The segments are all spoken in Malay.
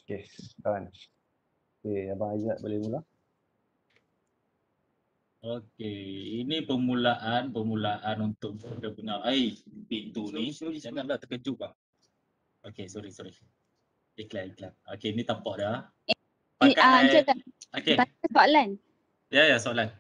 Okey, kawan. Okey, Abang Aizat boleh mula. Okey, ini permulaan untuk dia punya pintu ni. Janganlah terkejut bang. Okey, sorry. Iklan. Okey, ni tampak dah. Encik Pakai okey. tanya soalan. Ya, soalan.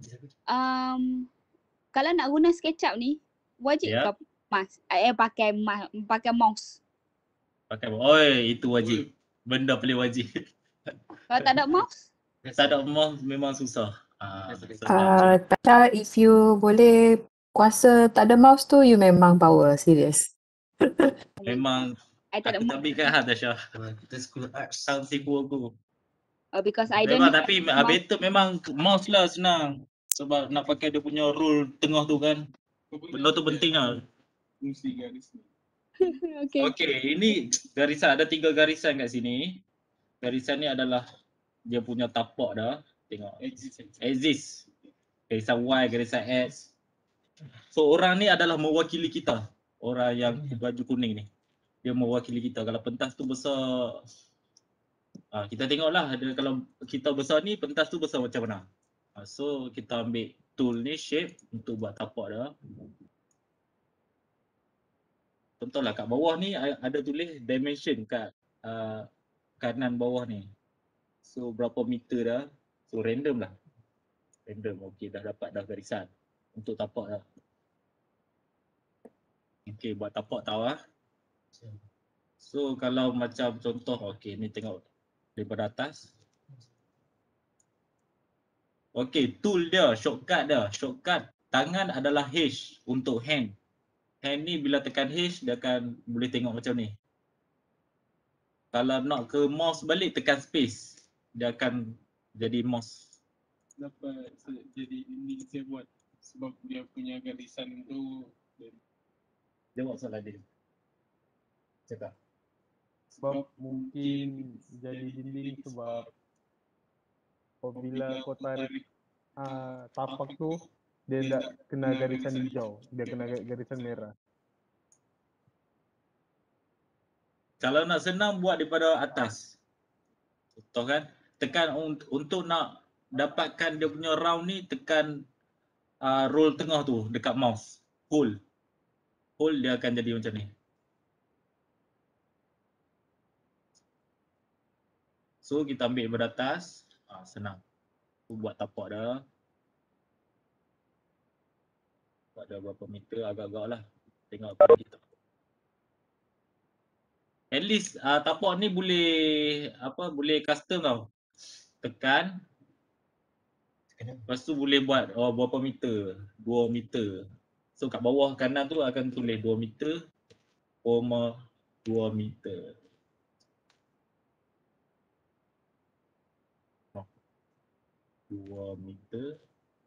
Kalau nak guna SketchUp ni, wajib Ya. ke pakai mouse? Pakai itu wajib. Benda paling wajib. Kalau tak ada mouse? Tak ada mouse memang susah. Senang je. Tasha, if you boleh kuasa tak ada mouse tu, you memang power, serious. Memang I tak ada aku mouse. tak ambilkan Tasha. Kita school arts sound tipu aku. Because I don't Memang need tapi mouse. better memang mouse lah senang. Sebab nak pakai dia punya rule tengah tu kan. Benda tu penting lah. Fungsi garis ni. Okay. Okey, ini garisan ada 3 garisan kat sini. Garisan ni adalah dia punya tapak dah. Tengok. Axis. Garisan Y, garisan X. So orang ni adalah mewakili kita. Orang yang baju kuning ni. Dia mewakili kita. Kalau pentas tu besar, kita tengoklah ada kalau kita besar ni, pentas tu besar macam mana. So kita ambil tool ni, shape untuk buat tapak dah. Contohlah kat bawah ni ada tulis dimension kat kanan bawah ni. So berapa meter dah. So random lah. Random. Okey, dah dapat dah garisan untuk tapak dah. Okey, buat tapak tahu lah. So kalau macam contoh, okey ni tengok daripada atas. Okey, tool dia, shortcut dia. Shortcut tangan adalah H untuk hand. Hand ni bila tekan H dia akan boleh tengok macam ni. Kalau nak ke mouse balik tekan space. Dia akan jadi mouse. Dapat jadi ini saya buat sebab dia punya garisan tu. Jawab soalan dia. Cakap. Sebab mungkin jadi dinding sebab apabila kau tarik tapak tu, dia tak kena garisan hijau, dia kena garisan merah. Kalau nak senang buat daripada atas. Contoh kan, tekan untuk nak dapatkan dia punya round ni, tekan roll tengah tu dekat mouse. Hold dia akan jadi macam ni. So kita ambil daripada atas, senang. Buat tapak dah. Buat dah berapa meter agak-agak lah. Tengok apa kita. At least tapak ni boleh custom tau. Tekan. Lepas tu boleh buat berapa meter, 2 meter. So kat bawah kanan tu akan tulis 2 meter, 2 meter. Oh, 2 meter.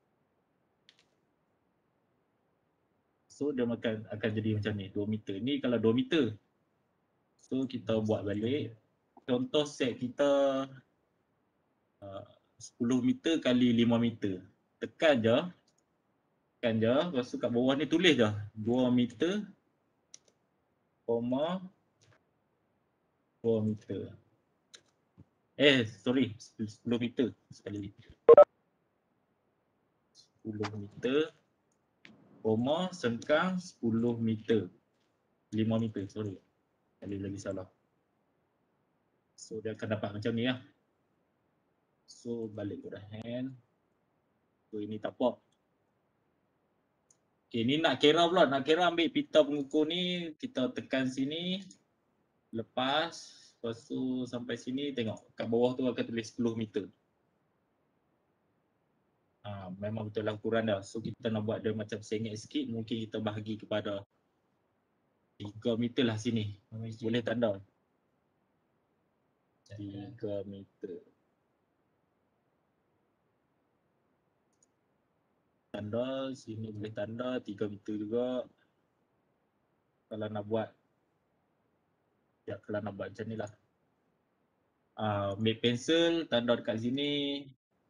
So dia akan jadi macam ni, 2 meter. Ni kalau 2 meter. So kita buat balik. Contoh set kita 10 meter kali 5 meter. Tekan je. Lepas tu kat bawah ni tulis je 2 meter, 2 meter. Sorry, 10 meter sekali. 10 meter, sengkang 10 meter. 5 meter, sorry. Kali lagi salah. So dia akan dapat macam ni lah. So balik ke hand. So ini tapak. Okay, ni nak kira pula. Nak kira ambil pita pengukur ni, kita tekan sini. Lepas tu sampai sini tengok. Kat bawah tu akan tulis 10 meter. Memang betul lah ukuran dah. So kita nak buat dia macam sengit sikit. Mungkin kita bahagi kepada 3 meter lah sini. Boleh tanda. 3 meter. Tanda, sini boleh tanda 3 meter juga. Kalau nak buat macam ni lah. Ambil pensel, tanda dekat sini.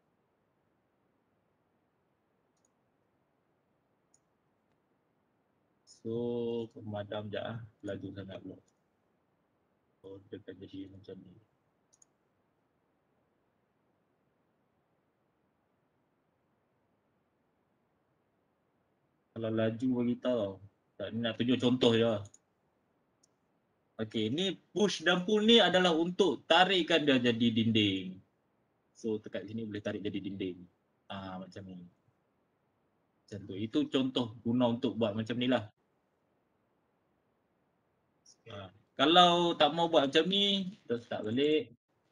So pemadam je laju sangat pula. So dia akan jadi macam ni. Kalau laju bagi tahu. Tak ni nak tunjuk contoh je. Okey, ni push dan pull ni adalah untuk tarikkan dia jadi dinding. So dekat sini boleh tarik jadi dinding. Macam ni. Macam tu. Itu contoh guna untuk buat macam ni lah. Kalau tak mau buat macam ni, kita start balik.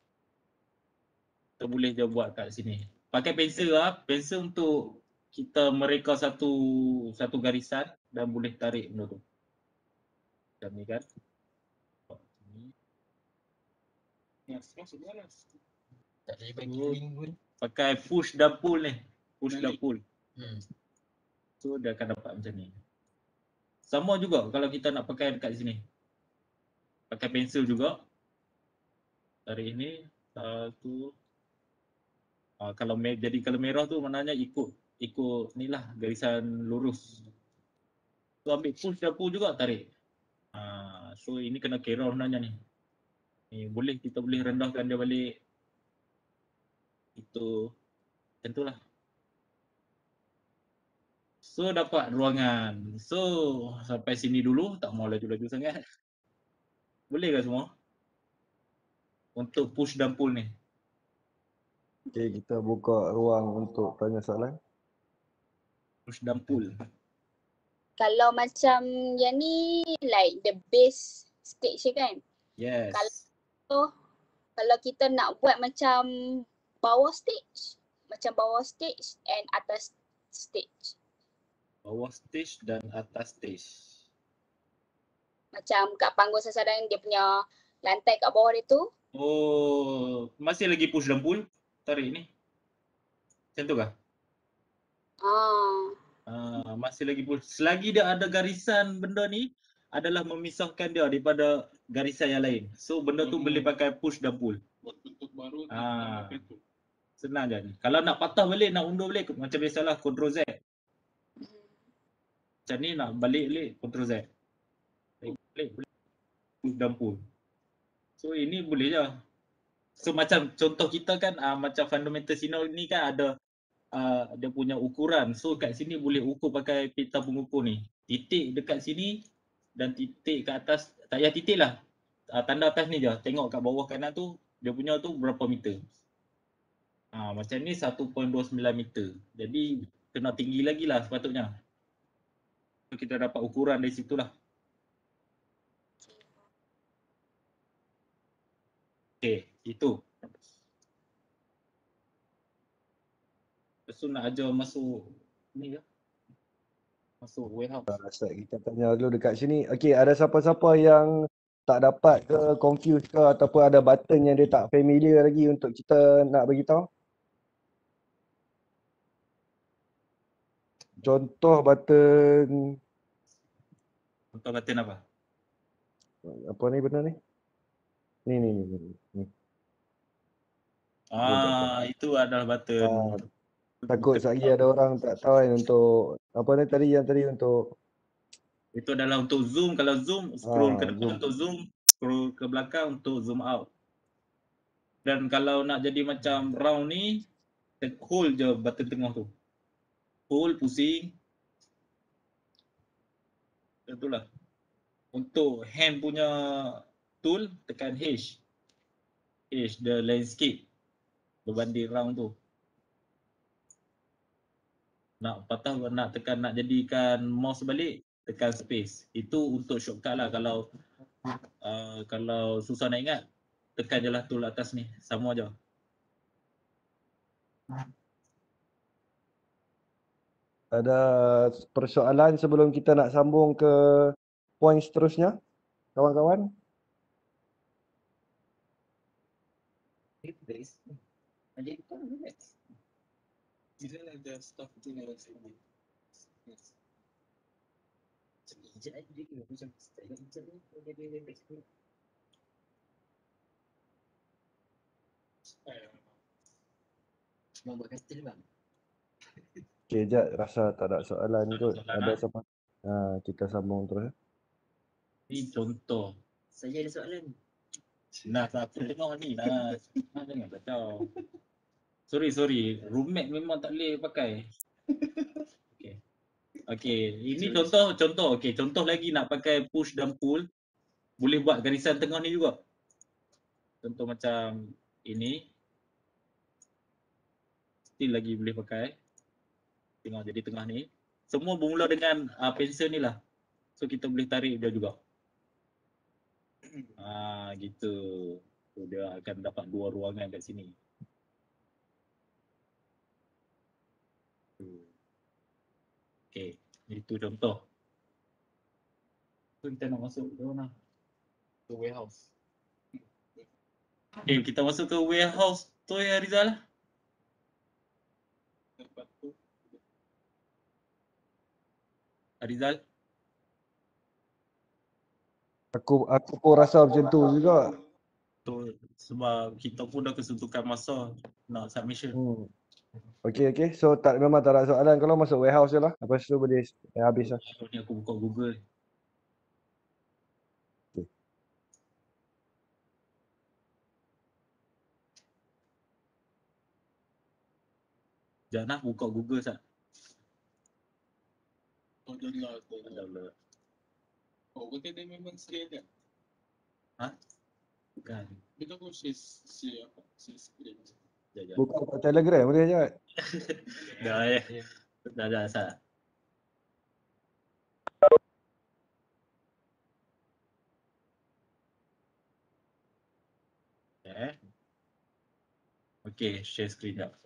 Kita boleh je buat kat sini. Pakai pensel lah. Pensel untuk kita mereka satu garisan dan boleh tarik benda tu. Macam ni kan. Tak boleh bagi link pun. Pakai push dan pull ni. Push dan pull. So dia akan dapat macam ni. Sama juga kalau kita nak pakai dekat sini. Pakai pensel juga. Tarik ni. Satu. Kalau merah tu maknanya ikut ni lah garisan lurus. So ambil push dan pull juga tarik. So ini kena kira sebenarnya ni. Kita boleh rendahkan dia balik. Itu macam tu lah. So dapat ruangan. So sampai sini dulu, tak mau laju-laju sangat. Boleh ke semua? Untuk push dan pull ni. Okay, kita buka ruang untuk tanya soalan. Push dan pull. Kalau macam yang ni like the base stage kan. Yes. Kalau kita nak buat macam bawah stage and atas stage. Bawah stage dan atas stage. Macam kat panggung sasaran dia punya lantai kat bawah dia tu. Oh, masih lagi push dan pull? Tarik ni. Macam tu kah? Masih lagi push. Selagi dia ada garisan benda ni adalah memisahkan dia daripada garisan yang lain. So benda tu boleh pakai push dan pull. Buat tutup baru Senang je ni. Kalau nak patah balik, nak undur balik macam biasalah Ctrl Z. Macam ni nak balik Ctrl Z. Balik push dan pull. So ini boleh je. So macam contoh kita kan macam fundamental signal ni kan ada dia punya ukuran. So kat sini boleh ukur pakai pita pengukur ni. Titik dekat sini dan titik kat atas, tak payah titik lah. Tanda atas ni je. Tengok kat bawah kanan tu, dia punya tu berapa meter. Macam ni 1.29 meter. Jadi kena tinggi lagi lah sepatutnya. So, kita dapat ukuran dari situ lah. Okay, itu. Lepas tu nak ajar masuk ni ke? Masuk warehouse. Ustaz, kita tanya dulu dekat sini. Okey, ada siapa-siapa yang tak dapat ke, confused ke ataupun ada button yang dia tak familiar lagi untuk kita nak bagi tahu? Contoh button apa? apa ni benda ni? Ni. Itu adalah button. Takut lagi ada orang tak tahu kan untuk apa ni tadi yang tadi untuk itu adalah untuk zoom. Kalau zoom, scroll ke depan zoom. untuk zoom, scroll ke belakang untuk zoom out. Dan kalau nak jadi macam round ni, hold je button tengah tu. Hold, pusing. Itulah. Untuk hand punya tool, tekan H. H, the landscape. Berbanding round tu. Nak patah, nak tekan, nak jadikan mouse balik, tekan space. Itu untuk shortcut lah. Kalau susah nak ingat, tekan je lah tool atas ni. Sama je. Ada persoalan sebelum kita nak sambung ke poin seterusnya, kawan-kawan? Tidak ada staff tu yang sini. Cuma buat kastil bang. Okey, jap, rasa tak ada soalan kot. Ada siapa? Kita sambung terus. Ni contoh. Saya ada soalan. Nah, aku tengok ni lah. Jangan kacau. Sorry. Roommate memang tak boleh pakai. Okay. Okey, ini contoh. Okey, contoh lagi nak pakai push dan pull. Boleh buat garisan tengah ni juga. Contoh macam ini. Still lagi boleh pakai. Tengok jadi tengah ni. Semua bermula dengan pensel ni lah. So kita boleh tarik dia juga. Gitu. So, dia akan dapat dua ruangan kat sini. Okey, itu contoh. So kita nak masuk ke mana? Ke warehouse. Kita masuk ke warehouse tu ya Rizal. Lepas tu Rizal. Aku pun rasa macam tu juga. Tu sebab kita pun dah kesuntukan masa nak submission. Okey. So memang tak ada soalan. Kalau masuk warehouse je lah. Lepas tu boleh habis lah. Ni aku buka Google. Okay. Jangan buka Google sat. download. Oh, bukan dia memang share kan? Bukan. Kita pun share screen. Jap. Buka kat Telegram boleh je. Dah sat. Okey, share screen jap.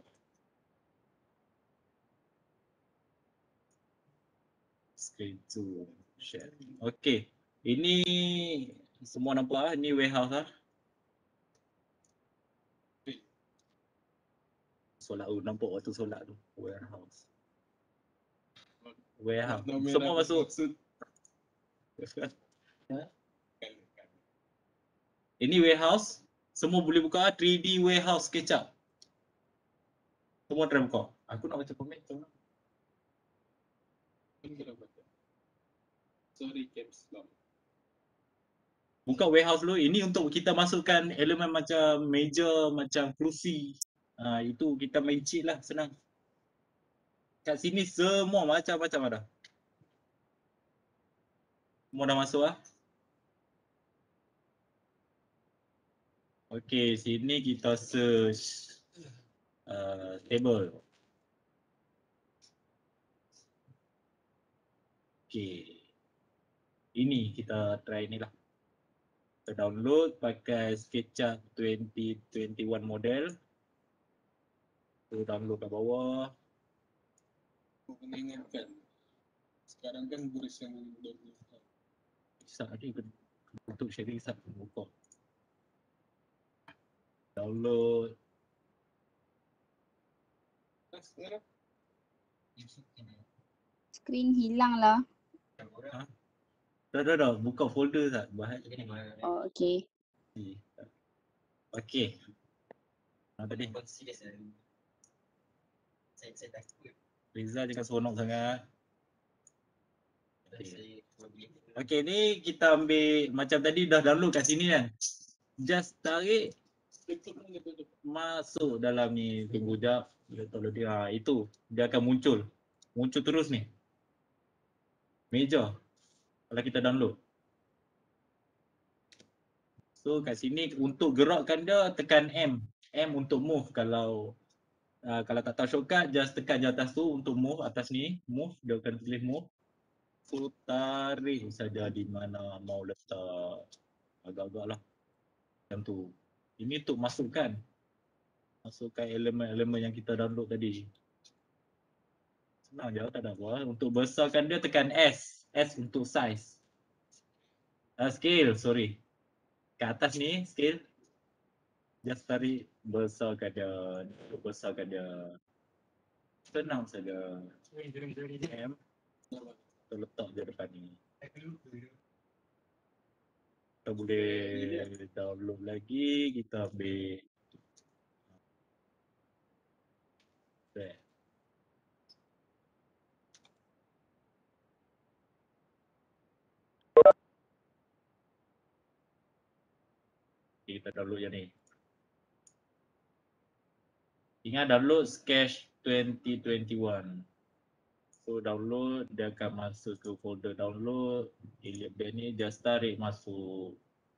Screen to share. Okey. Ini semua nampak ah, ini warehouse ah. Solat nampak waktu solat tu. Warehouse. Semua masuk. Ini warehouse. Semua boleh buka 3D warehouse SketchUp. Semua try buka. Aku nak baca komen tu. Sorry, caps lock. Buka warehouse dulu. Ini untuk kita masukkan elemen macam meja, macam kerusi. Itu kita main cheat lah, senang. Kat sini semua macam-macam ada. Semua dah masuk lah. Okey, sini kita search table. Okey. Ini kita try ni lah. Kita download pakai SketchUp 2021 model. Kita download kat bawah. Aku kena ingatkan. Sekarang kan version 20. Bisa ni untuk sharing satu buka. Download. Sekarang Screen hilang lah. Dah. Buka folder tak? Bahas. Oh, okay. Okey. Tadi Saya takut. Rizal jangan seronok sangat. Okey, ni kita ambil macam tadi dah download kat sini kan. Just tarik masuk dalam ni, tunggu jap. Kalau dia itu dia akan muncul. Muncul terus ni. Meja. Kalau kita download. So kat sini untuk gerakkan dia tekan M. M untuk move. Kalau tak tahu shortcut, just tekan je atas tu untuk move atas ni. Move, dia akan tulis move. So tarik saja di mana mau letak. Agak-agak lah. Macam tu. Ini untuk masukkan elemen-elemen yang kita download tadi. Senang je, tak ada apa. Untuk besarkan dia tekan S. S untuk size. Scale, sorry. Kat atas ni, scale. Just tarik, besarkan dia. Besarkan dia. Senang saja. M. Kita letak je depan ni. Kita boleh download lagi. Kita ambil. Kita download yang ni. Ingat download Sketch 2021. So download, dia akan masuk ke folder download. Elliot Band ni just tarik masuk.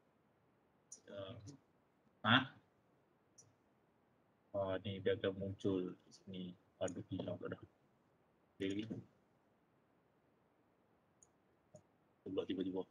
Ni dia akan muncul di sini. Aduh, hilang pula dah. Jadi pula tiba-tiba.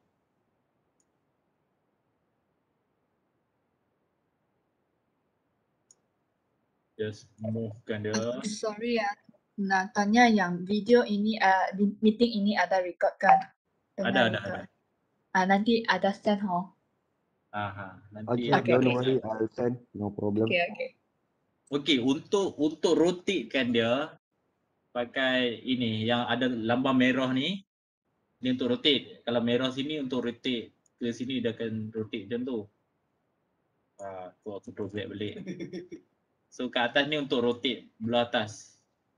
Just movekan dia. Sorry ya, nak tanya yang video ini, meeting ini ada record kan? Ada. Nanti ada send ho. Nanti Okay, don't worry, I'll send, no problem. Okay. Okey, untuk rotatekan dia pakai ini yang ada lambang merah ni. Ni untuk rotate. Kalau merah sini untuk rotate ke sini dia akan rotate macam tu. Tu aku project balik. So kat atas ni untuk rotate belah atas.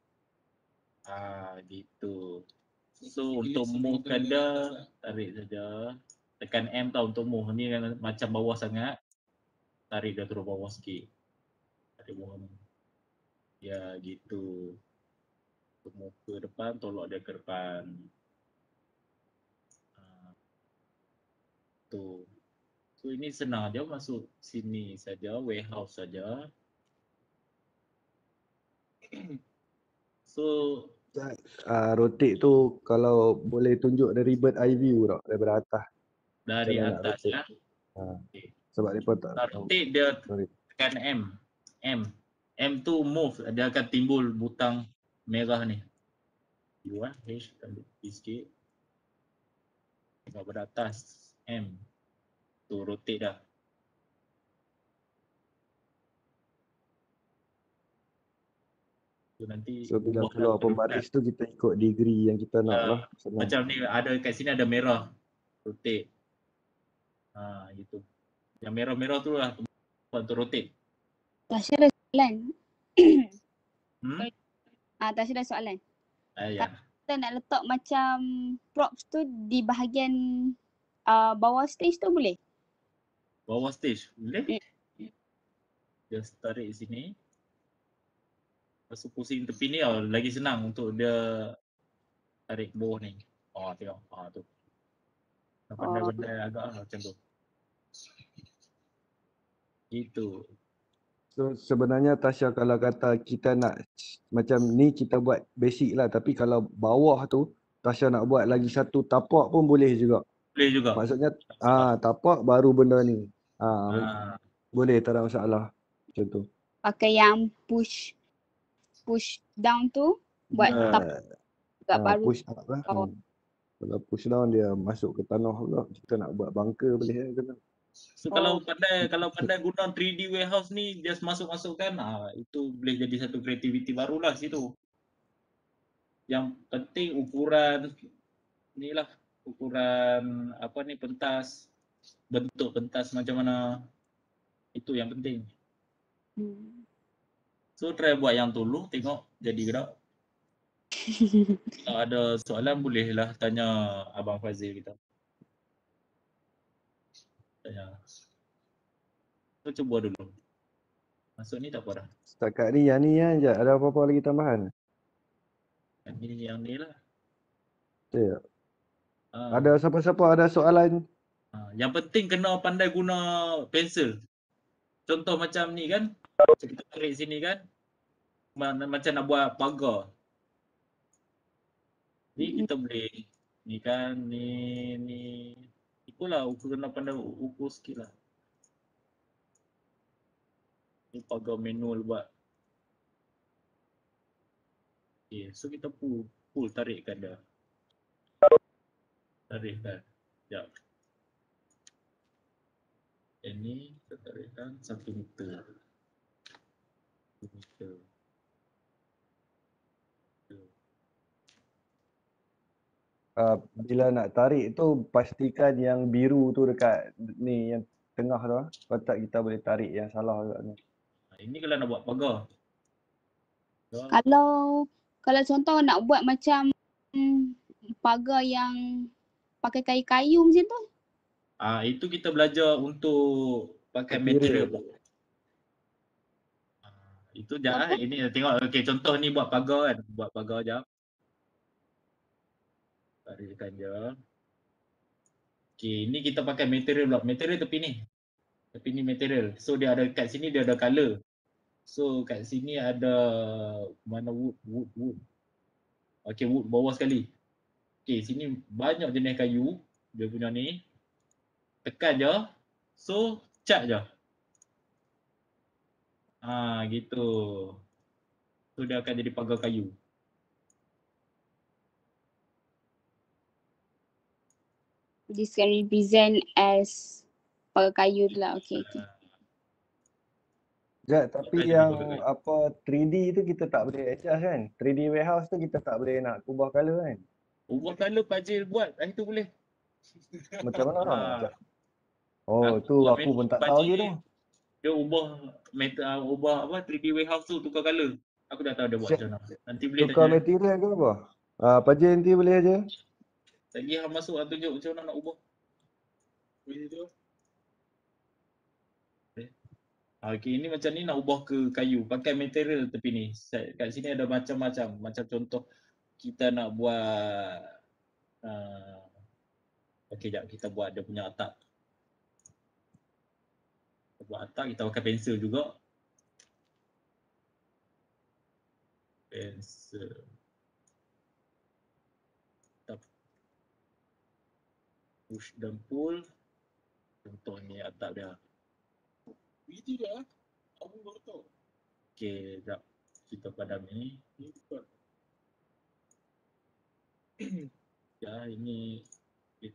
Gitu. So untuk movekan dia, tarik saja. Tekan M tau untuk move. Ni macam bawah sangat. Tarik dia turun bawah sikit. Tarik bawah ni. Ya gitu. Untuk move ke depan, tolak dia ke depan. Tu. So ini senang je, masuk sini saja, warehouse saja. So Rotate tu kalau boleh tunjuk dari bird eye view tak, daripada atas. dari Macam mana nak atas rotate? ya. Okay. Sebab mereka tak tahu. Rotate dia Sorry. tekan M tu move, dia akan timbul butang merah ni. H tambah sikit. Tengok pada atas M. Tu rotate dah. Nanti So bila keluar pembaris tu kita ikut degree yang kita nak lah. Senang. Macam ni ada kat sini ada merah. Rotate. Gitu. Yang merah-merah tu lah untuk rotate. Tasha ada soalan. Tasha ada soalan. Ya. Kita nak letak macam props tu di bahagian bawah stage tu boleh? Bawah stage boleh? Just tarik sini. Lepas tu pusing tepi ni lagi senang untuk dia tarik bawah ni. Tengok. Tu. Pandai-pandai agak macam tu. Itu. So sebenarnya Tasha kalau kata kita nak macam ni kita buat basic lah, tapi kalau bawah tu Tasha nak buat lagi satu tapak pun boleh juga. Boleh juga. Maksudnya tapak baru benda ni. Boleh, tak ada masalah. Macam tu. Pakai yang push down tu buat tapak baru. Push up lah. Kalau push down dia masuk ke tanah pula. Kita nak buat bunker boleh ke? So kalau pandai guna 3D warehouse ni just masukkan itu boleh jadi satu kreativiti barulah situ. Yang penting ukuran pentas, bentuk pentas macam mana, itu yang penting. So try buat yang dulu, tengok jadi ke tak. Kalau ada soalan bolehlah tanya Abang Fazil kita. Tanya. So cuba dulu. Masuk ni tak apa dah. Setakat ni yang ni je. Ada apa-apa lagi tambahan? Yang ni lah. Ya. Ada siapa-siapa ada soalan? Yang penting kena pandai guna pensel. Contoh macam ni kan. Kita tarik sini kan. Macam nak buat pagar. Ni kita boleh. Ni kan. Ni. Itulah kena pandai ukur sikit lah. Ni pagar manual buat. Okay, so kita pull tarikkan dia. Tarikkan. Sekejap. Ini kita tarikkan 1 meter. 1 meter. Bila nak tarik tu pastikan yang biru tu dekat ni yang tengah tu. Kalau tak kita boleh tarik yang salah juga ni. Ini kalau nak buat pagar. Kalau contoh nak buat macam pagar yang pakai kayu-kayu macam tu. Itu kita belajar untuk pakai material. Itu je ini tengok. Okey, contoh ni buat pagar kan. Buat pagar jap. Tarik je. Okay, ni kita pakai material pula. Material tepi ni. Tepi ni material. So dia ada kat sini dia ada color. So kat sini ada mana wood. Okay, wood bawah sekali. Okay, sini banyak jenis kayu. Dia punya ni. Tekan je. So cat je. Gitu. So dia akan jadi pagar kayu. This can represent as pagar kayu tu lah. Okay. Jad, tapi Jadi yang pagar kayu. apa 3D tu kita tak boleh adjust kan? 3D warehouse tu kita tak boleh nak ubah color kan? Ubah color Fazil buat. Itu boleh. Macam mana tau? Ah, Oh, Aku tu buat aku pun tak tahu lagi tu. Dia ubah apa 3D warehouse tu tukar color. Aku dah tahu dia buat macam mana. Nanti boleh Tukar tanya. material ke apa? Pajen nanti boleh aja. Lagi hang masuk hang tunjuk macam mana nak ubah. Boleh tu. Okey, ini macam ni nak ubah ke kayu. Pakai material tepi ni. Kat sini ada macam-macam. Macam contoh kita nak buat okey, jap kita buat dia punya atap. Kita buat atap, kita pakai pensel juga. Pensel. Push dan pull. Contoh ni atap dia. Itu dah. Aku baru tahu. Okey, jap. Kita padam ni. Ni bukan. Ya, ini itu.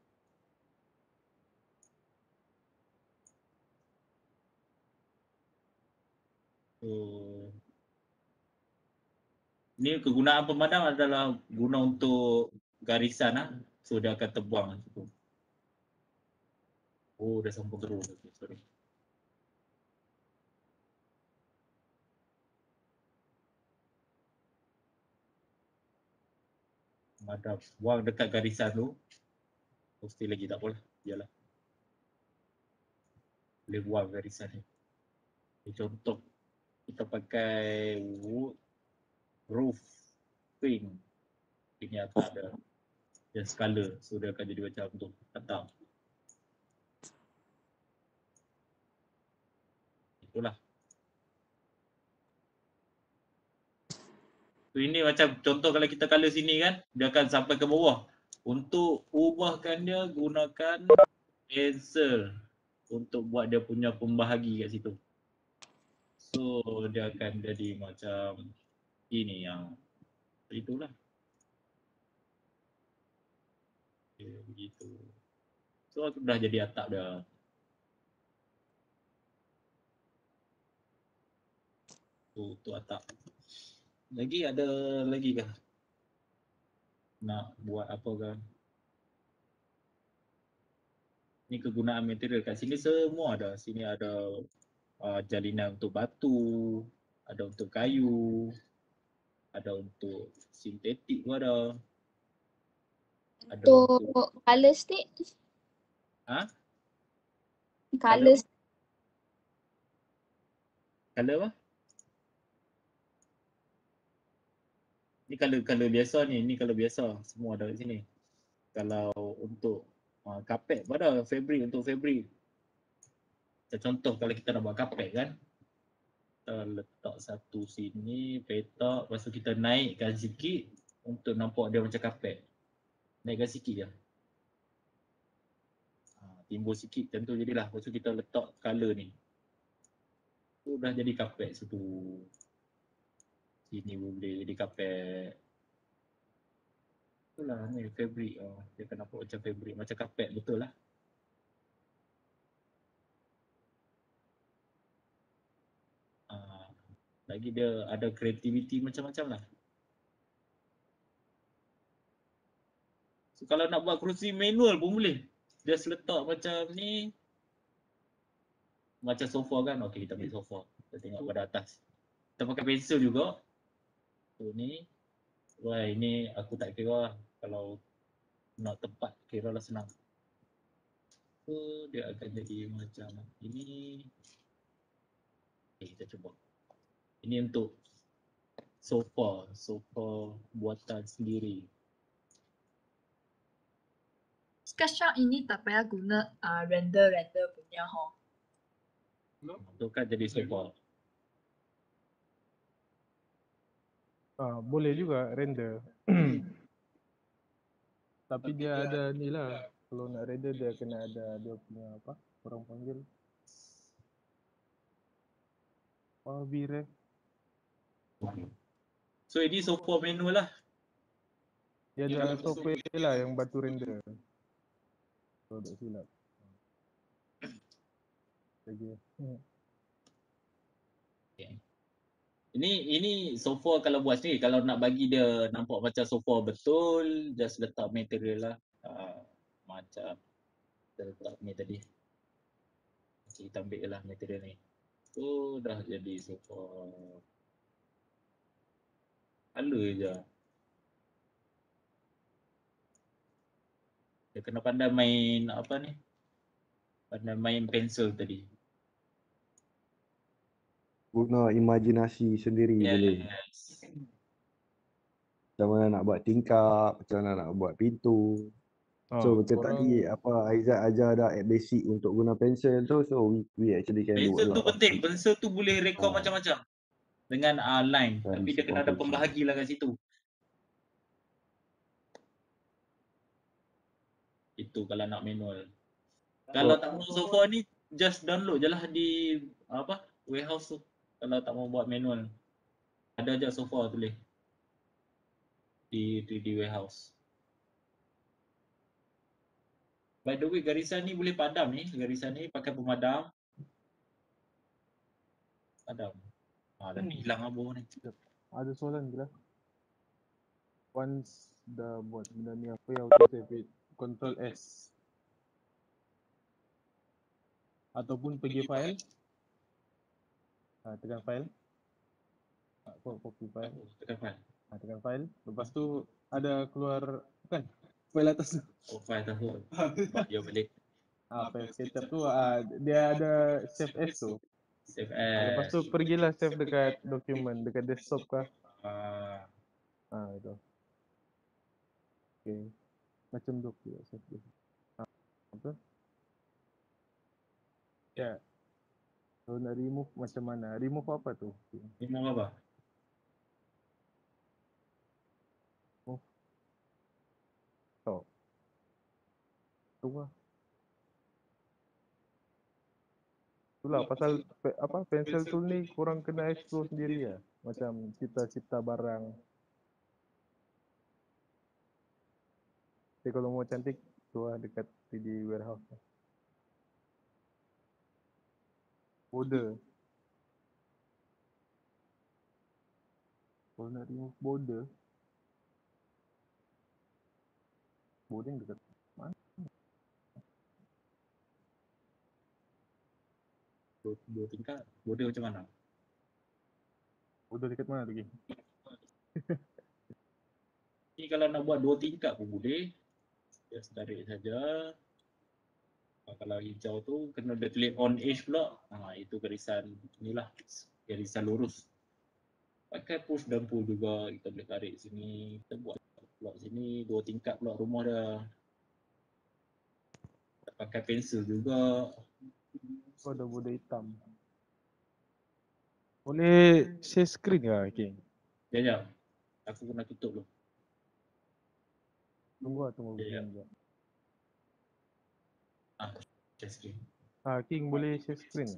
So, ni kegunaan pemadam adalah guna untuk garisan lah. So dia akan terbuang situ. Oh, dah sambung terus. Okay, sorry. Pemadam buang dekat garisan tu. Mesti lagi tak apalah. Biarlah. Boleh buang garisan ni. Ini contoh kita pakai wood roof frame. Ini atap dia. Dia skala. So dia akan jadi macam tu. Atap. Itulah. So ini macam contoh kalau kita color sini kan, dia akan sampai ke bawah. Untuk ubahkan dia gunakan pensel untuk buat dia punya pembahagi kat situ. So dia akan jadi macam ini yang itulah. Okay, begitu. So aku dah jadi atap dah. Tu atap. Lagi ada lagi kah? Nak buat apa kan? Ni kegunaan material kat sini semua ada. Sini ada jalinan untuk batu, ada untuk kayu, ada untuk sintetik pun ada. Ada Untuk colour stick. Ha? Colour stick. Color apa? Ni color biasa ni, ni color biasa. Semua ada kat sini. Kalau untuk kapet pun ada, fabric untuk fabric. Contoh kalau kita nak buat kapet kan, kita letak satu sini, petak, lepas tu kita naikkan sikit untuk nampak dia macam kapet. Naikkan sikit je. Timbul sikit macam tu jadilah. Lepas tu kita letak color ni. Tu dah jadi kapet situ. Sini boleh jadi kapet. Itulah ni fabric. Dia akan nampak macam fabric, macam kapet betul lah. Lagi dia ada kreativiti macam-macam lah. So kalau nak buat kerusi manual pun boleh. Dia seletak macam ni. Macam sofa kan. Okey, kita ambil sofa. Kita tengok pada atas. Kita pakai pensel juga. So ni. Wah, ini aku tak kira lah. Kalau nak tepat, kira lah senang. So dia akan jadi macam ini. Okay, kita cuba. Ini untuk sofa buatan sendiri. SketchUp ini tak payah guna render punya Tu kan jadi sofa. Boleh juga render. Tapi dia ada ni lah. Kalau nak render dia kena ada dia punya apa? Orang panggil VRef. So ini sofa manual lah. Dia ada software lah yang bantu render. Kalau tak silap. Lagi. Ini sofa kalau buat sendiri, kalau nak bagi dia nampak macam sofa betul, just letak material lah. Macam kita letak ni tadi. Kita ambil lah material ni. Tu dah jadi sofa. Hala je. Dia kena pandai main apa ni? Pandai main pensel tadi. Guna imajinasi sendiri boleh. Yes. Macam mana nak buat tingkap, macam mana nak buat pintu. So macam tadi apa Aizat ajar dah basic untuk guna pensel tu, so we actually can do a Pensel tu lot of penting. things. Pensel tu boleh rekod macam-macam. Dengan line. Dari Tapi dia kena ada proportion. pembahagi lah kat situ. Itu kalau nak manual. Kalau tak mau sofa ni, just download je lah di apa warehouse tu. Kalau tak mau buat manual. Ada je sofa tulis. Di 3D warehouse. By the way, garisan ni boleh padam ni. Garisan ni pakai pemadam. Padam. Dah hilang apa ni. Ada soalan ke lah? Once dah buat benda ni apa yang auto save it? Control S. Ataupun pergi file. Tekan file. Copy file. Tekan file. Tekan file. Lepas tu ada keluar bukan file atas tu. Oh, file tu. Dia balik. File SketchUp tu dia ada save as tu. Save as. Lepas tu pergilah save dekat dokumen, dekat desktop kah? Itu. Okay. Macam dokumen save dia. Betul? Ya. Kalau nak remove macam mana? Remove apa tu? Remove apa? Stop. Tu lah. Itulah pasal apa pencil tool ni kurang kena explore sendiri lah. Macam cipta-cipta barang. Jadi kalau mau cantik tu lah dekat 3D warehouse. Border. Kalau nak remove border. Border yang dekat mana? Dua tingkat. Border macam mana? Border dekat mana lagi? Ni kalau nak buat 2 tingkat pun boleh. Just tarik saja. Kalau hijau tu kena dia tulis on edge pula. Itu garisan inilah. Garisan lurus. Pakai push dan pull juga. Kita boleh tarik sini. Kita buat pula sini 2 tingkat pula rumah dia. Kita pakai pensel juga. Ada border hitam. Boleh share screen ke King? Sekejap. Aku kena tutup dulu. Tunggu Ya. sekejap. Share screen. King boleh share screen.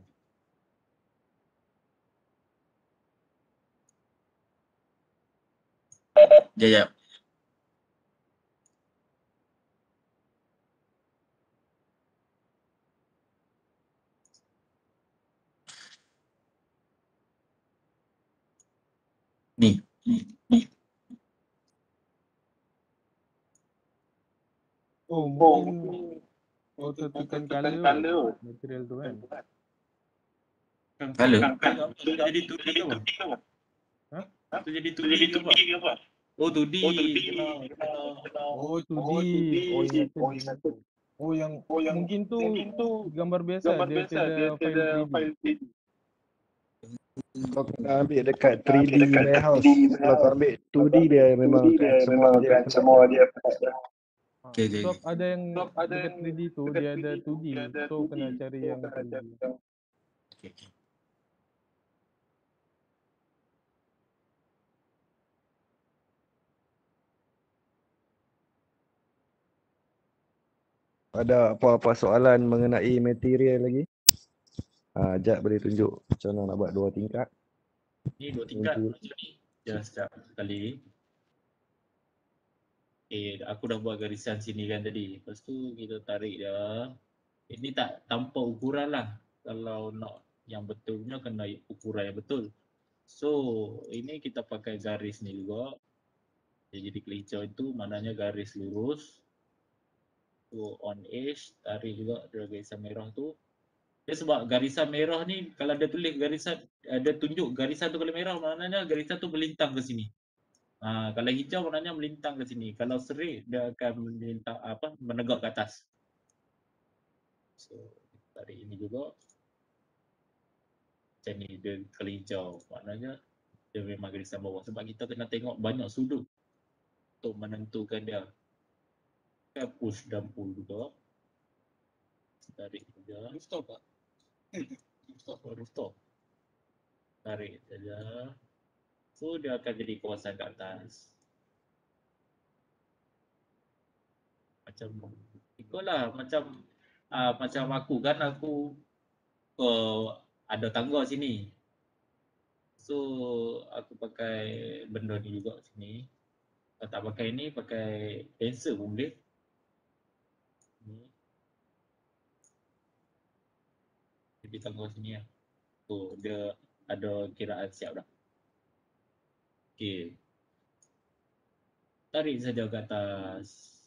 Sekejap. Ni. Mungkin auto tekan color material tu kan. Color. Itu jadi 2D ke apa? Itu jadi 2D ke apa? Oh 2D. Oh 2D. Ingat tu. Yang mungkin tu gambar biasa dia ada file 3D. Kau kena ambil dekat 3D warehouse. Kalau kau ambil 2D dia memang akan semua dia. Okay, okay. Sebab ada yang dekat 3D tu dia ada 2D, so kena cari yang 3D. Okay, okay. Ada apa-apa soalan mengenai material lagi? Jad boleh tunjuk macam mana nak buat 2 tingkat. Ni 2 tingkat macam ni. Just sekali. Aku dah buat garisan sini kan tadi. Lepas tu kita tarik dia. Ini tak tanpa ukuran lah. Kalau nak yang betulnya kena ukuran yang betul. So ini kita pakai garis ni juga. Jadi kelicau itu maknanya garis lurus. So on edge, tarik juga garisan merah tu. Dia sebab garisan merah ni kalau dia tulis garisan, dia tunjuk garisan tu kalau merah maknanya garisan tu melintang ke sini. Kalau hijau maknanya melintang ke sini. Kalau serik dia akan melintang menegak ke atas. So tarik ini juga. Macam ni dia kalau hijau maknanya dia memang garisan bawah sebab kita kena tengok banyak sudut untuk menentukan dia. Kita push dan pull juga. Tarik juga. Rooftop tak? Rooftop. Tarik saja. So dia akan jadi kawasan ke atas. Macam ikutlah macam aku kan aku ada tangga sini. So aku pakai benda ni juga sini. Kalau tak pakai ni pakai pensel pun boleh. Ni. Jadi tangga sini lah. So dia ada kiraan siap dah. Okey. Tarik saja ke atas.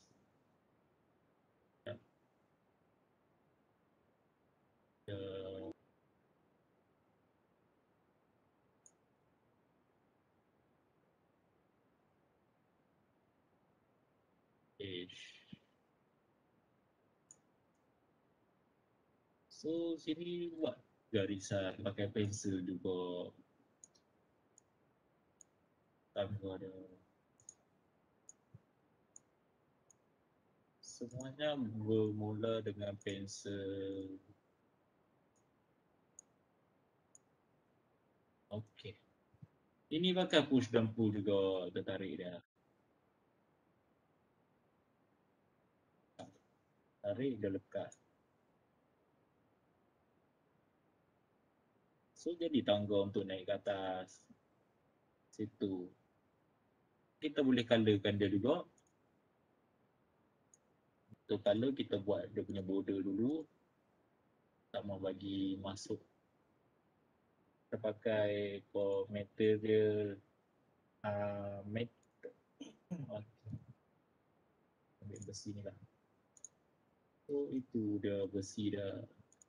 So sini buat garisan pakai pensel juga. Tangga dia. Semuanya bermula dengan pensel. Okey. Ini pakai push dan pull juga, tertarik dia. Tarik dia lekat. So jadi tangga untuk naik ke atas. Situ. Kita boleh colorkan dia juga. Untuk color kita buat dia punya border dulu. Sama bagi masuk. Kita pakai material ambil besi ni lah. So itu dia besi dah.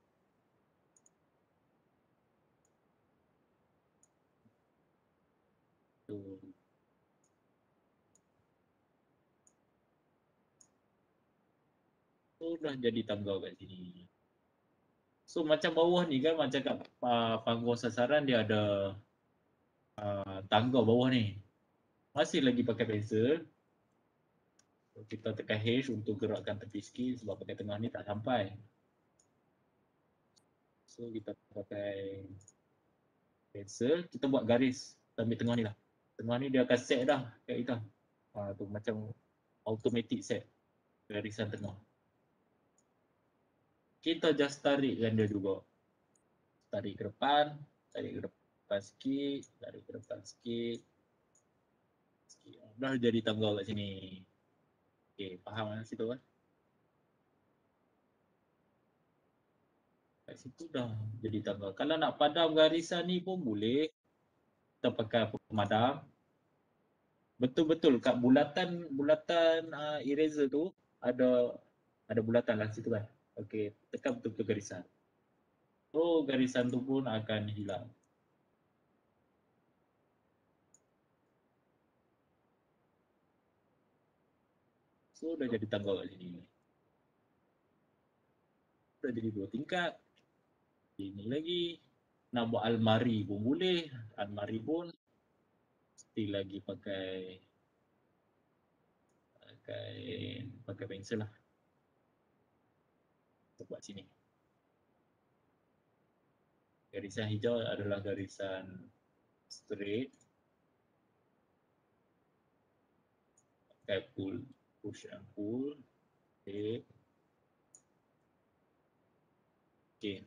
So dah jadi tangga kat sini. So macam bawah ni kan macam kat panggung sasaran dia ada tangga bawah ni. Masih lagi pakai pensel. So, kita tekan H untuk gerakkan tepi sikit sebab pakai tengah ni tak sampai. So kita pakai pensel, kita buat garis ambil tengah ni lah. Tengah ni dia akan set dah kat kita. Tu macam automatic set garisan tengah. Kita just tarikkan dia juga. Tarik ke depan sikit, tarik ke depan sikit. Dah jadi tangga kat sini. Okey, faham kan situ kan? Kat situ dah jadi tangga. Kalau nak padam garisan ni pun boleh. Kita pakai pemadam. Betul-betul kat bulatan eraser tu ada bulatan lah situ kan. Okey, tekan betul-betul garisan. So garisan tu pun akan hilang. So dah jadi tangga kat sini. Dah jadi 2 tingkat. Ini lagi. Nak buat almari pun boleh. Almari pun still lagi pakai pakai pensel lah. Kita buat sini. Garisan hijau adalah garisan straight. Pakai push and pull. Okay. Okay.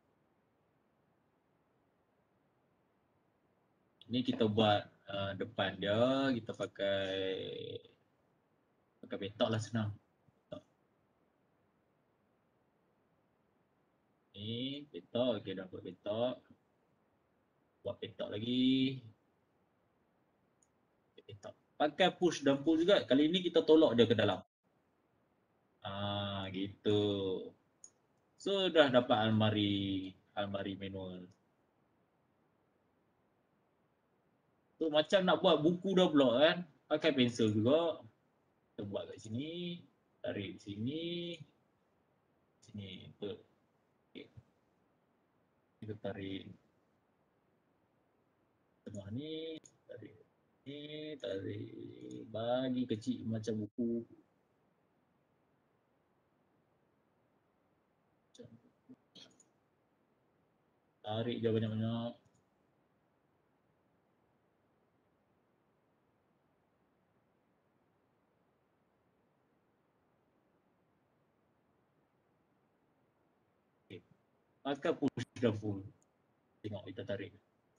Ini kita buat depan dia, kita pakai petok lah, senang. Petok. Ni petok, okey dah buat petok. Buat petok lagi. Petok. Pakai push dan pull juga. Kali ni kita tolak dia ke dalam. Gitu. So dah dapat almari manual. So macam nak buat buku dah pula kan. Pakai pensel juga. Kita buat kat sini, tarik sini. Sini betul. Okey. Kita tarik tengah ni, tarik ni, tarik bagi kecil macam buku. Tarik je banyak-banyak. Okay. Maka push dan pull. Tengok kita tarik.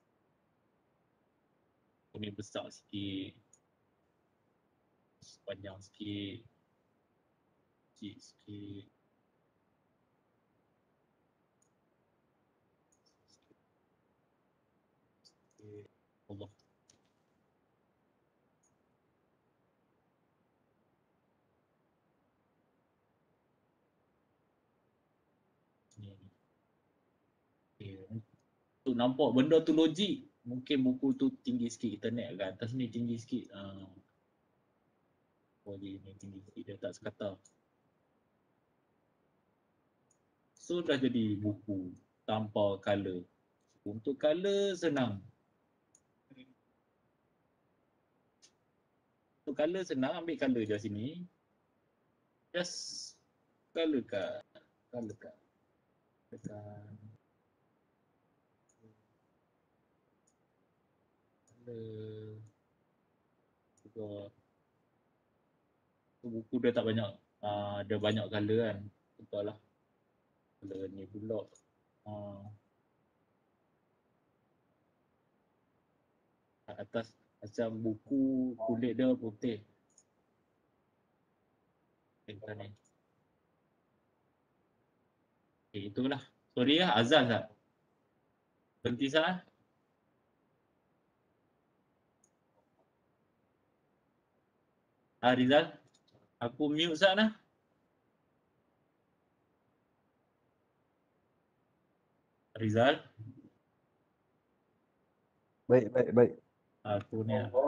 Ini besar sikit. Panjang sikit. Kecil sikit. Allah. Ni. Okay. Untuk nampak benda tu logik, mungkin buku tu tinggi sikit, kita naik ke atas ni tinggi sikit. Boleh ni tinggi sikit, dia tak sekata. So dah jadi buku tanpa color. Untuk color senang. Untuk color senang, ambil color je sini. Just color kat. Tekan. Color. Buku dia tak banyak, dia banyak color kan. Betul lah. Color ni pula. Atas macam buku kulit dia putih. Tengok ni. Okay, itulah. Sorry lah, azan tak? Berhenti sah. Rizal, aku mute sah lah. Rizal. Baik. Aku ni lah.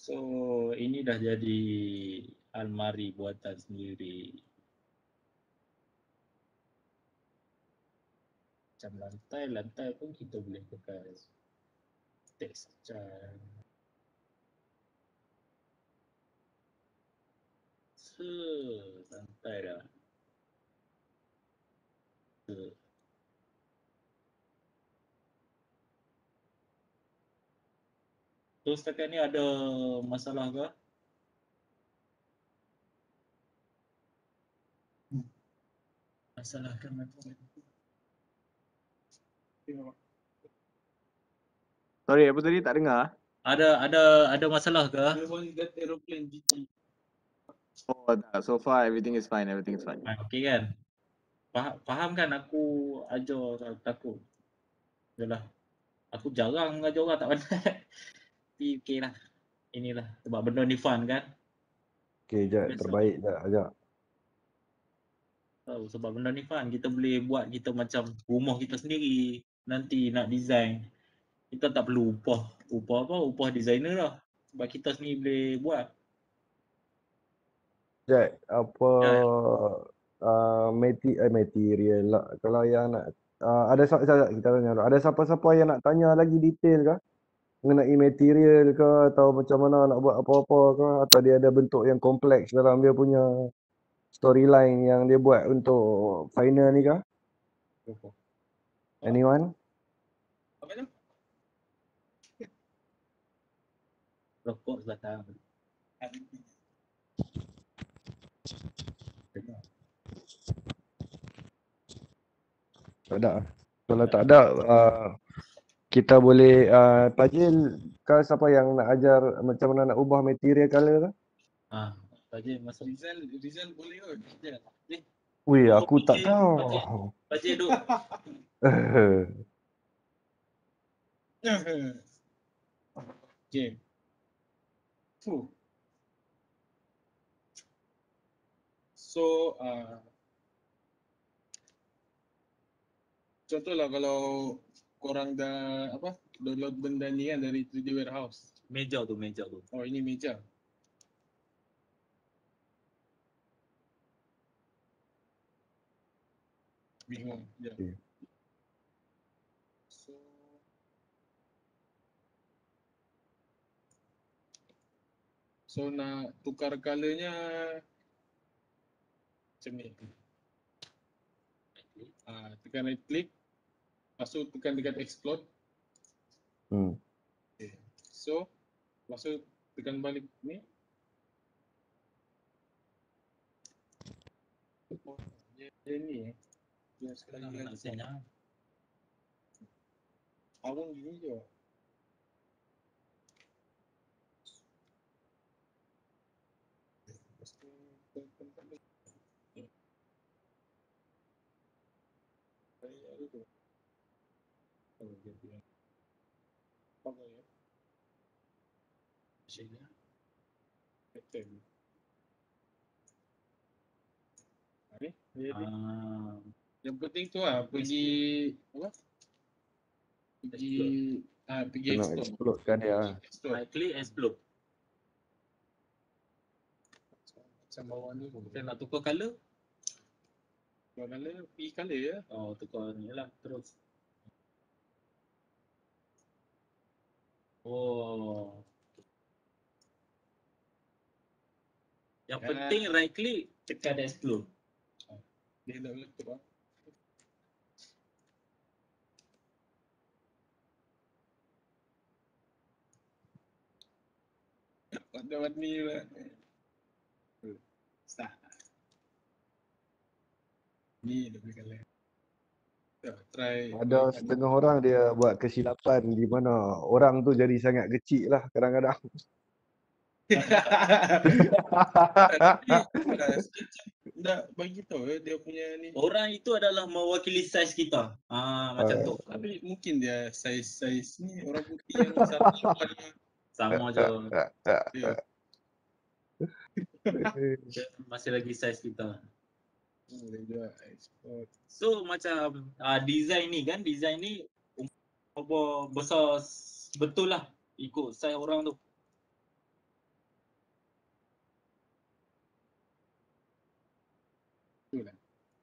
So ini dah jadi almari buatan sendiri. Macam lantai pun kita boleh pakai teks cat. Santai dah. So setakat ni ada masalah ke? Masalah kan apa? Sorry, apa tadi tak dengar? Ada masalah ke? The one that aeroplane GT. Oh, tak. So far everything is fine. Everything is fine. Okey kan? Faham kan aku ajar orang takut. Yalah. Aku jarang mengajar orang tak pandai. Tapi okeylah. Inilah sebab benda ni fun kan? Okay, Jad. Biasa. Terbaik Jad. Ajak. Tahu sebab benda ni fun. Kita boleh buat kita macam rumah kita sendiri. Nanti nak design. Kita tak perlu upah. Upah apa? Upah designer lah. Sebab kita sendiri boleh buat. Jad, apa Ya. material lah. Kalau yang nak ada kita tanya dulu. Ada siapa-siapa yang nak tanya lagi detail ke? Mengenai material ke atau macam mana nak buat apa-apa ke atau dia ada bentuk yang kompleks dalam dia punya storyline yang dia buat untuk final ni ke? Anyone? Apa tu? Rokok datang. Tak ada. Kalau tak ada kita boleh Fazil ke siapa yang nak ajar macam mana nak ubah material color ke? Fazil masuk. Rizal boleh kot. Weh, aku tak Fazil, tahu. Fazil duk. Okay. So, contohlah kalau korang dah download benda ni kan dari 3D Warehouse. Meja tu. Oh, ini meja. Bingung. Ya. Okay. So nak tukar colornya macam ni. Tekan right click. Lepas tu tekan dekat explode. Okay. So, lepas tu tekan balik ni. Oh, dia ni dia sekali lagi. Awang gini je. Yang penting tu pergi apa? Pergi Kena explode kan dia. Right click explode. Macam bawah ni pun. Kita nak tukar color? Tukar color, pergi color ya. Oh, tukar ni lah terus. Oh. Yang penting right click tekan explode. Dia dah meletup lah. Warna-warni lah. Start. Ni lebih color. Try. Ada setengah orang dia buat kesilapan di mana orang tu jadi sangat kecil lah kadang-kadang. Dah bagi tahu dia punya ni. Orang itu adalah mewakili saiz kita. Macam tu. Tapi mungkin dia saiz ni orang putih yang sama je. Ya. Dia masih lagi saiz kita. Boleh juga export. So macam design ni apa besar betul lah ikut saiz orang tu. Itulah.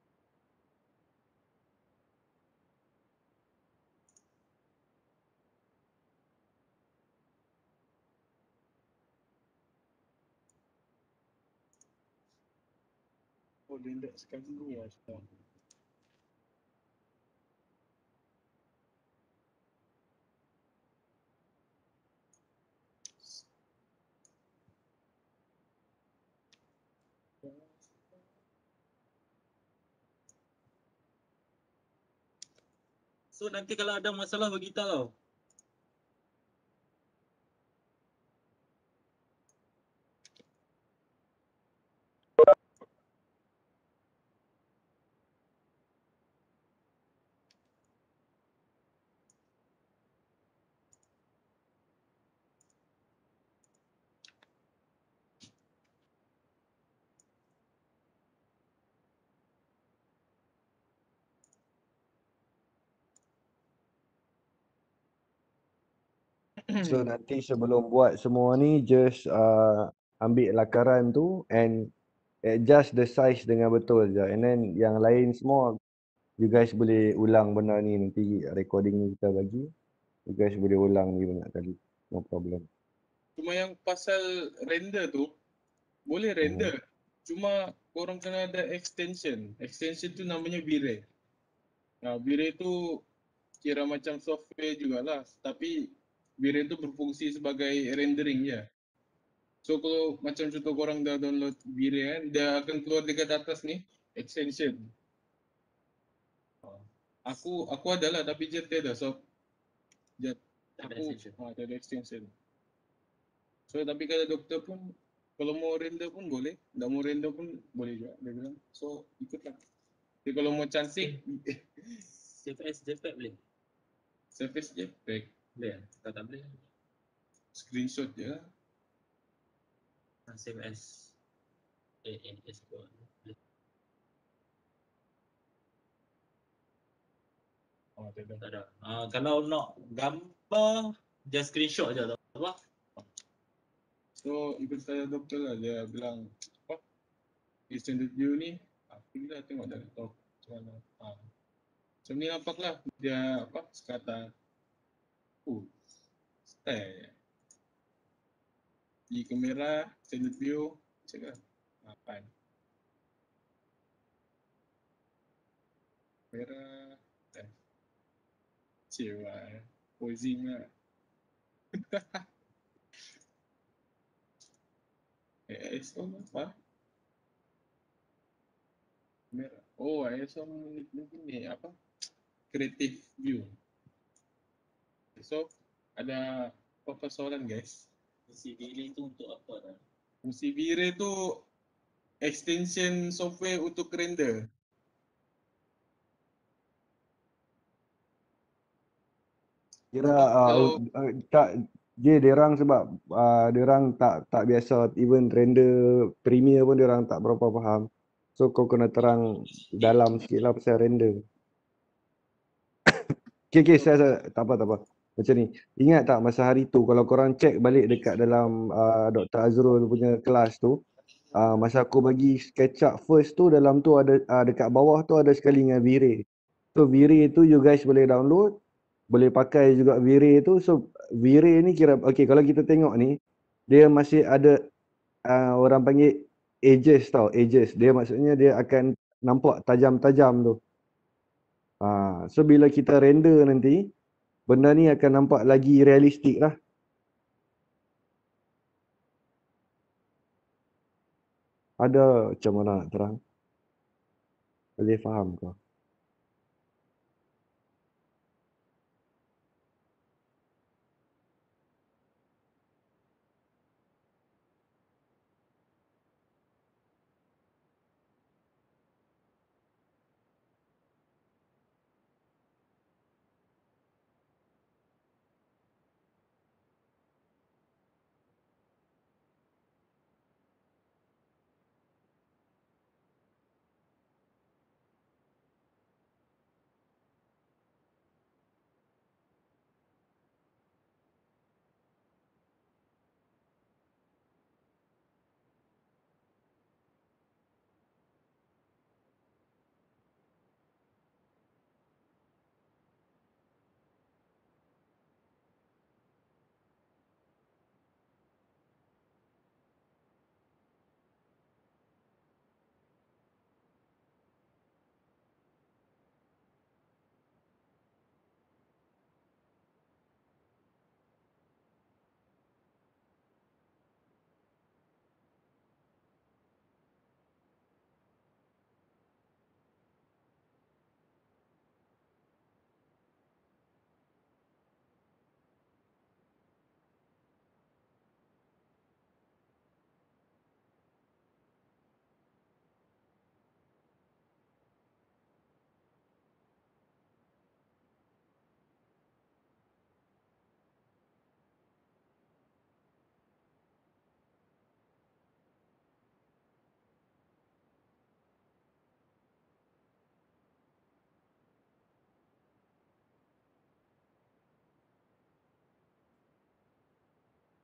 Oh, dia tak sekali ni lah sekarang. So nanti kalau ada masalah beritahu. So nanti sebelum buat semua ni just ambil lakaran tu and adjust the size dengan betul je. And then yang lain semua you guys boleh ulang benda ni nanti recording ni kita bagi. You guys boleh ulang ni banyak kali. No problem. Cuma yang pasal render tu, boleh render. Cuma korang kena ada extension. Extension tu namanya V-Ray. Nah, V-Ray tu kira macam software jugalah. Tapi V-Ray tu berfungsi sebagai rendering je. So kalau macam contoh korang dah download V-Ray kan, dia akan keluar dekat atas ni, extension. Aku adalah tapi Jet tiada. So Jet aku tak ada extension. So tapi kata doktor pun kalau mau render pun boleh, tak mau render pun boleh juga dia bilang. So ikutlah. Jadi kalau mau cantik CFS JPEG boleh? surface JPEG, Boleh kan? Tak boleh. screenshot je lah. CFS. ANS pun. Oh, tak ada. Tak ada. Kalau nak gambar, just screenshot je tak apa. So ikut saya doktor lah, dia bilang apa? Extended view ni, aku dah tengok dah laptop macam mana. Macam ni nampak lah dia apa sekatan. Style. Di kamera, extended view, macam kan? Apa? Kamera, cewa, posing lah. ISO apa? Kamera. Oh, ISO mungkin ni apa? Creative view. So ada persoalan guys. Fungsi V-Ray tu untuk apa dah? Fungsi V-Ray tu extension software untuk render. Kira Kalau tak diorang sebab diorang tak biasa even render Premiere pun diorang tak berapa faham. So kau kena terang dalam sikit lah pasal render. Okay, saya tak apa. Macam ni. Ingat tak masa hari tu kalau korang check balik dekat dalam Dr. Azrul punya kelas tu, masa aku bagi SketchUp first tu dalam tu ada dekat bawah tu ada sekali dengan V-Ray. So V-Ray tu you guys boleh download, boleh pakai juga V-Ray tu. So V-Ray ni kira okay, kalau kita tengok ni dia masih ada orang panggil edges tau, edges. Dia maksudnya dia akan nampak tajam-tajam tu. So bila kita render nanti benda ni akan nampak lagi realistik lah. Ada macam mana nak terang? Boleh faham kau?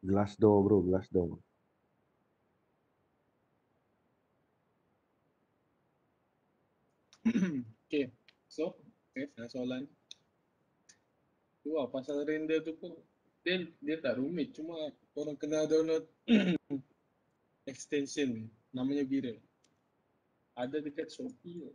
Glassdoor bro, Glassdoor. Okay. So, ada soalan. Tu lah, pasal render tu pun dia tak rumit, cuma orang kena download extension namanya Viral. Ada dekat Shopee.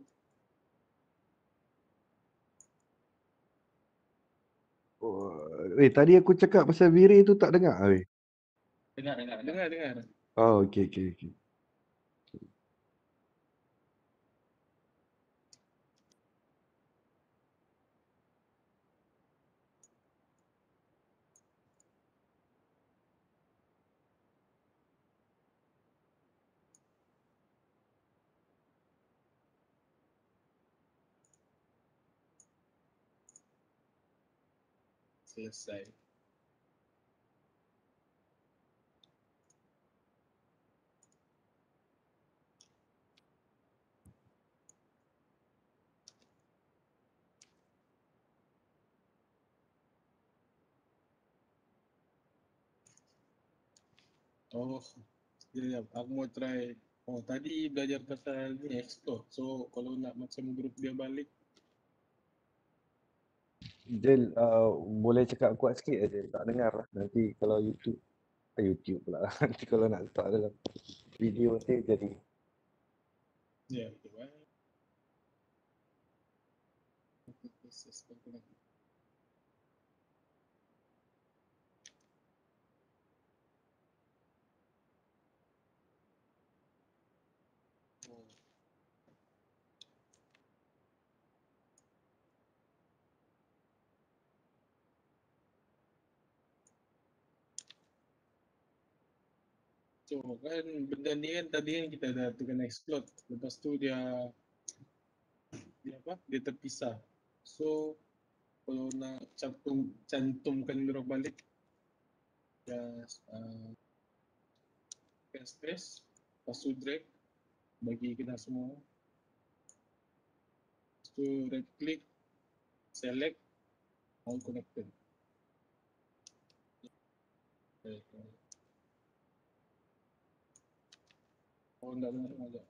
Oh, tadi aku cakap pasal Vire tu tak dengar weh. Dengar. Oh, okey. Selesai. Oh, sekejap. Aku mau try. Oh, tadi belajar pasal ni explore. So, kalau nak macam grup dia balik, Jel, boleh cakap kuat sikit aja, tak dengar lah. Nanti kalau YouTube pula. Nanti kalau nak letak dalam video nanti jadi. ya, betul kan? Oh. So kan benda ni kan tadi kan kita dah tekan explode. Lepas tu dia apa? Dia terpisah. So kalau nak cantumkan drop balik, just tekan space, lepas tu drag, bagi kena semua. Lepas tu right click, select, all connected. Oh, enggak ada.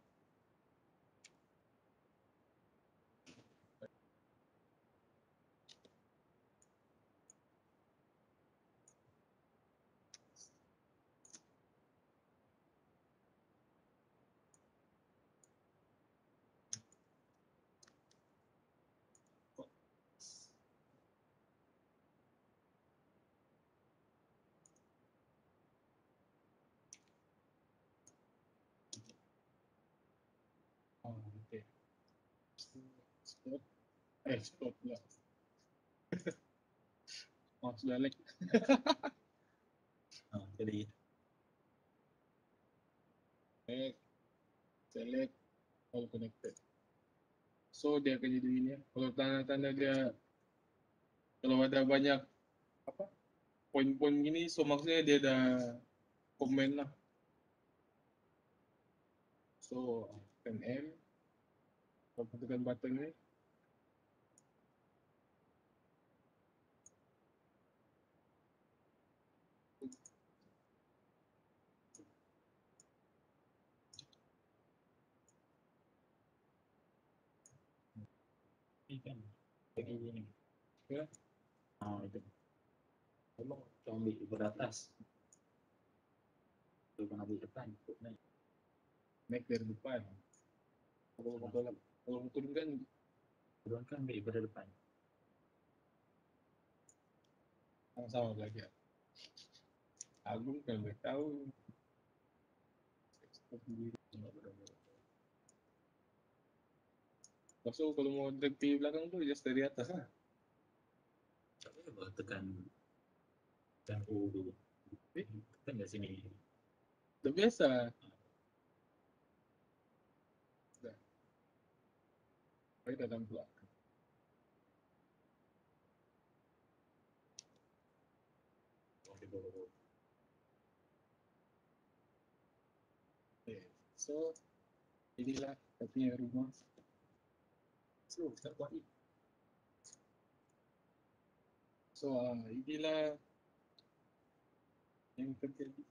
Oh, okay. Export pula. Oh, sudah lag. Jadi Select, all connected. So dia akan jadi ini. Kalau tanda-tanda dia, kalau ada banyak apa poin-poin gini, so maksudnya dia ada komen lah. So tekan M, kalau tekan button ni, ni kan bagi ni. ya, Itu. Tolong kau ambil daripada atas. Tu kau ambil depan. Naik. naik dari depan. Kalau turunkan, Turunkan ambil daripada depan. sama belajar. Agung kan dah tahu. Lepas tu kalau mau drag di belakang tu just dari atas lah. Tak boleh tekan O dulu. Tekan kat sini. Dah biasa. Dah. Baik datang pula. Okay. So inilah kita punya rumah. So kita buat ini. So inilah yang terjadi.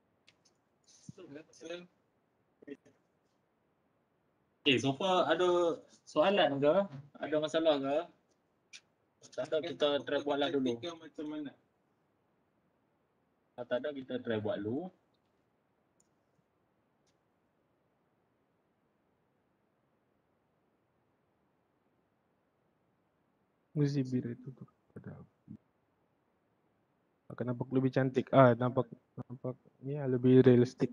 So far ada soalan ke? Ada masalah ke? Tak ada, kita try buatlah dulu. Macam mana? Kalau tak ada, kita try buat dulu. Mesti biru itu tuh ada. Akan nampak lebih cantik. Nampak ya lebih realistik.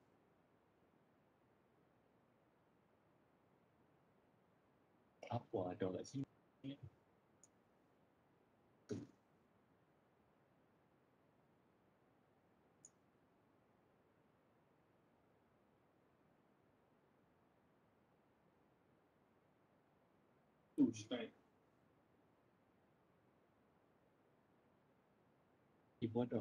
Apa ada kat sini? Ibu ada.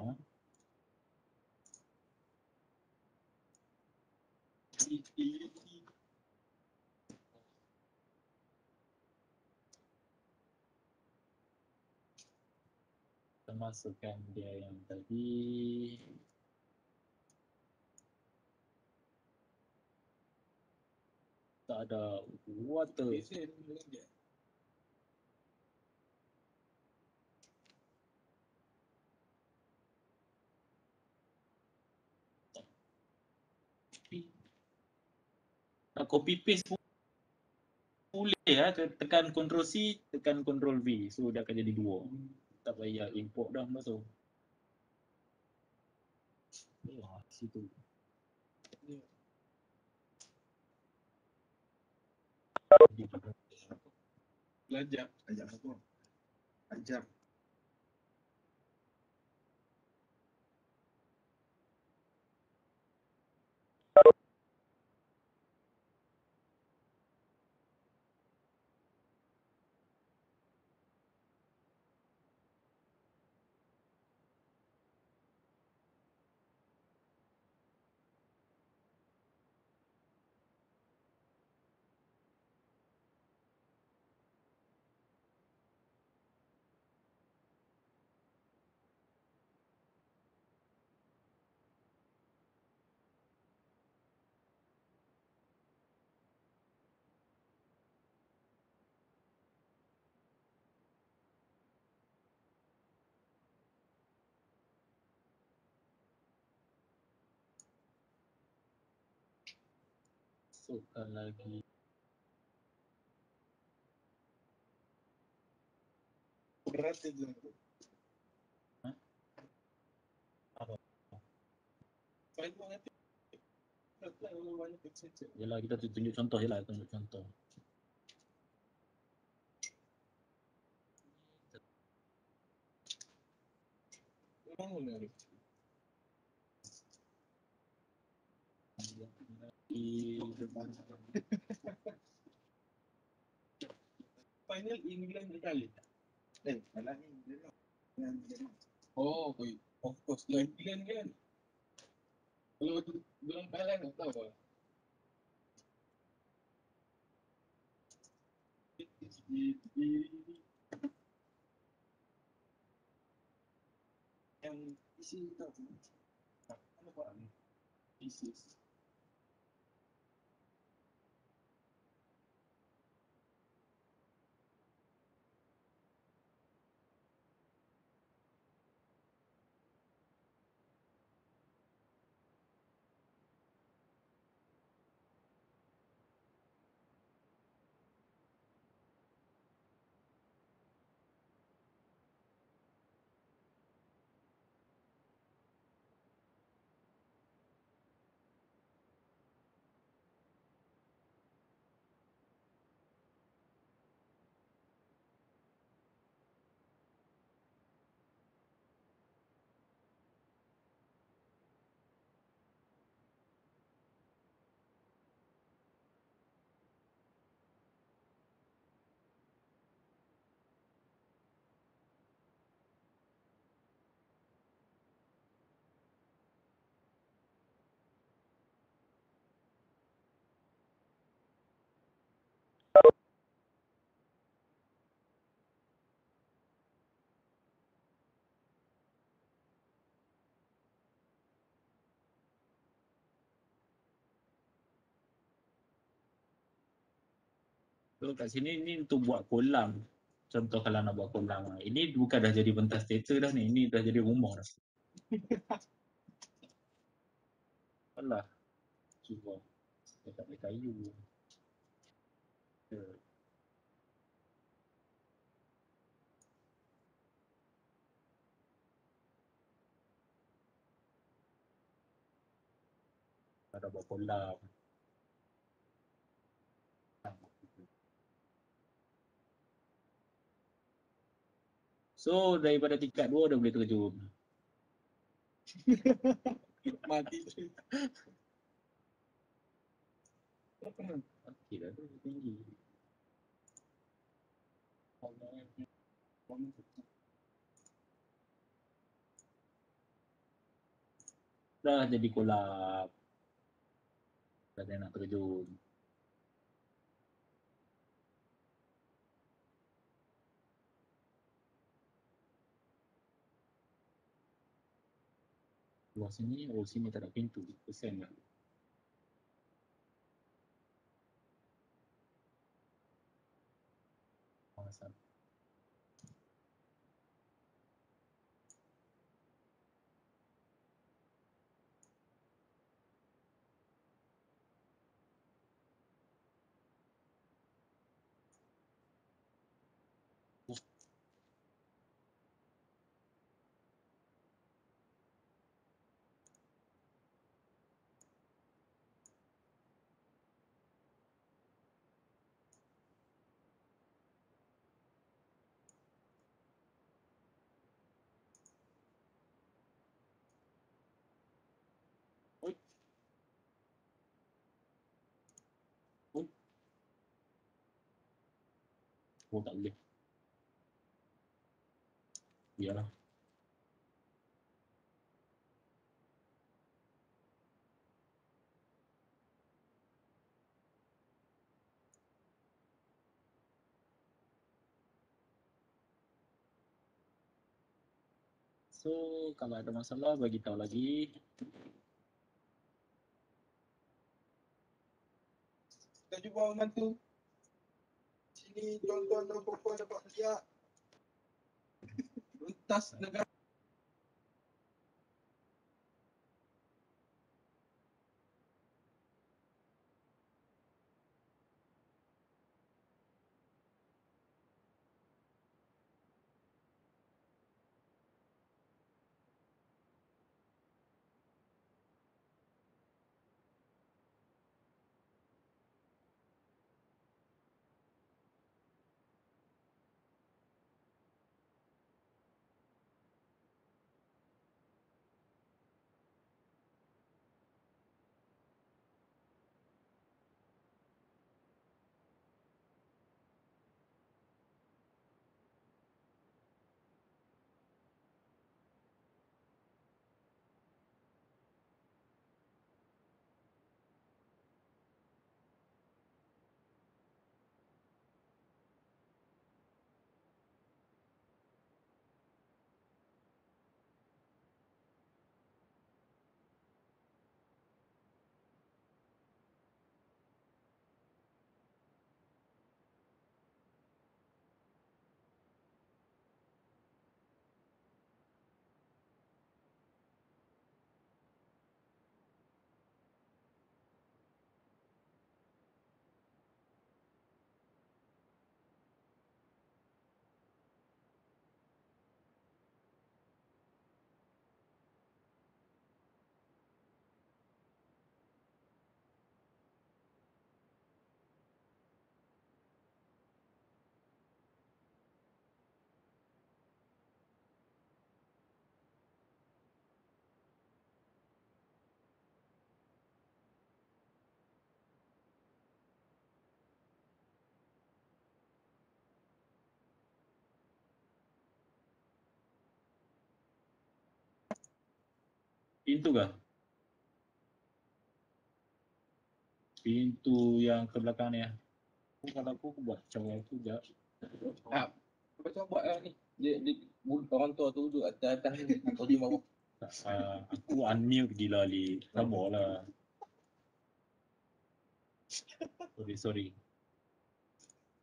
Kita masukkan dia yang tadi. Tak ada water. Nak copy paste pun boleh ya, tekan Ctrl C, tekan Ctrl V. So dia akan jadi dua. Tak payah import dah masa tu. Wah, situ. Belajar. Ajar apa? Ajar. Masukkan lagi. Berat itu. Hah? Apa? Baik banget. Yalah, kita tunjuk contoh je lah, tunjuk contoh. Memang menarik. Di depan. Final England kali. Malah England. Oh, of course. England kan. Kalau belum kalah tak tahu apa. Yang isi tahu. Apa buat ni? Isi. So kat sini ni untuk buat kolam. Contoh kalau nak buat kolam. Ini bukan dah jadi pentas teater dah ni. Ini dah jadi rumah dah. Alah. Cuba. Dia tak ada kayu. Ada buat kolam. So daripada tingkat 2 dah boleh terjun. Mati tu. Okey dah tu tinggi. Dah jadi kolam. Dah ada nak terjun. Luar sini, oh sini tak ada pintu. Kesian lah. Masalah. Oi. Oi. Oh tak boleh. Biarlah. So kalau ada masalah bagi tahu lagi. Kita jumpa membantu. Sini tuan-tuan dan puan-puan dapat lihat. Rentas negara. Pintu kah? Pintu yang ke belakang ni ya. Kalau aku buat macam tu je. Macam buat ni. Dia orang tua tu duduk atas ni. Atau di bawah. Aku unmute gila li. Sabarlah. Sorry.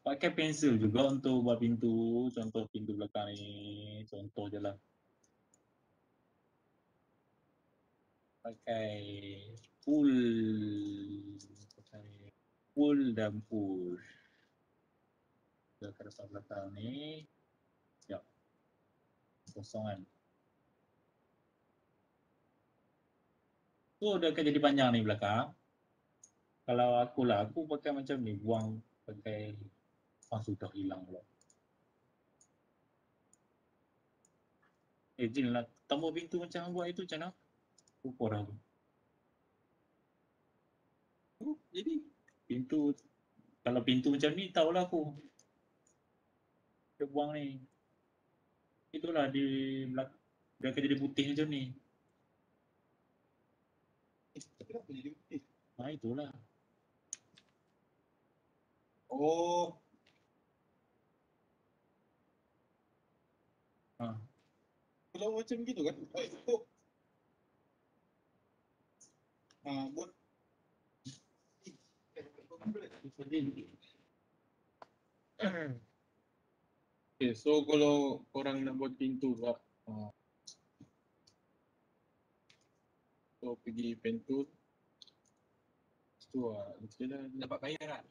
Pakai pensel juga untuk buat pintu. Contoh pintu belakang ni. Contoh je lah. Pakai pull. Pakai pull dan push. Ke belakang ni. Sekejap. Kosong kan. Tu dia akan jadi panjang ni belakang. Kalau aku lah, aku pakai macam ni. Buang pakai. Sudah hilang pula. Jin lah. Tambah pintu macam buat itu macam mana? Lupa dah tu. Jadi pintu. Kalau pintu macam ni tahulah aku. Dia buang ni. Itulah di belakang. Dia akan jadi putih macam ni. Kenapa jadi putih? Itulah. Oh. Kalau macam gitu kan? Itu. Buat. Okay, so kalau korang nak buat pintu lah. So pergi pintu. Tu lah. Dapat bayar tak?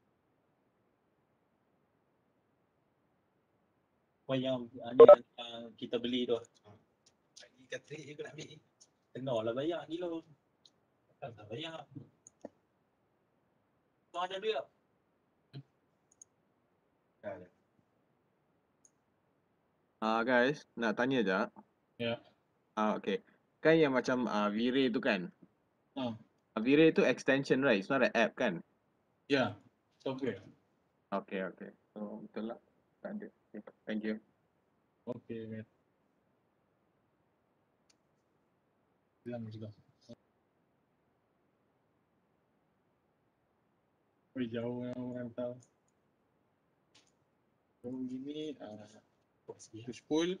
Yang kita beli tu. Lagi kata aku nak ambil. Tengok lah bayar gila. Tak bayar. Kau ada duit tak? Guys, nak tanya je. Ya. Okay. Kan yang macam V-Ray tu kan? V-Ray tu extension, right? It's not an app kan? Ya. Software. Okay. So, betul lah. Tak ada. Okay. Thank you. Okay, man. Bilang juga. Jauh yang orang tahu. Jauh gini, push pull.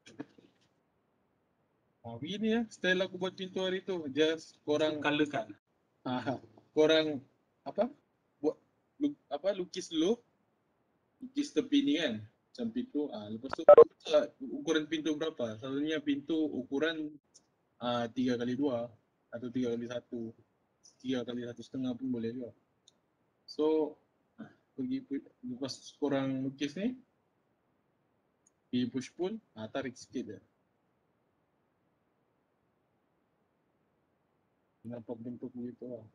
Begini ya, style aku buat pintu hari tu. Just korang colorkan. Korang apa? Buat lukis dulu. Lukis tepi ni kan. Macam pintu. Lepas tu ukuran pintu berapa? Selalunya pintu ukuran 3x2 atau 3x1. 3x1,5 pun boleh juga. So pergi lepas korang lukis ni, pergi push pull, tarik sikit je. Nampak bentuk begitu lah.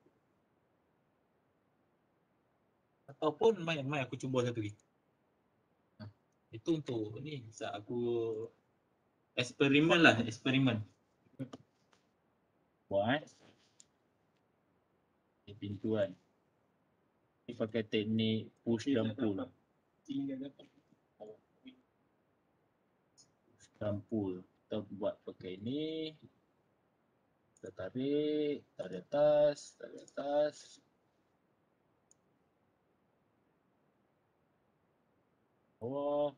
Ataupun mai aku cuba satu lagi. Itu untuk ni saat aku eksperimen. Buat ni pintu kan. Ni pakai teknik push dan pull. Push dan pull. Kita buat pakai ni. Kita tarik atas. Oh.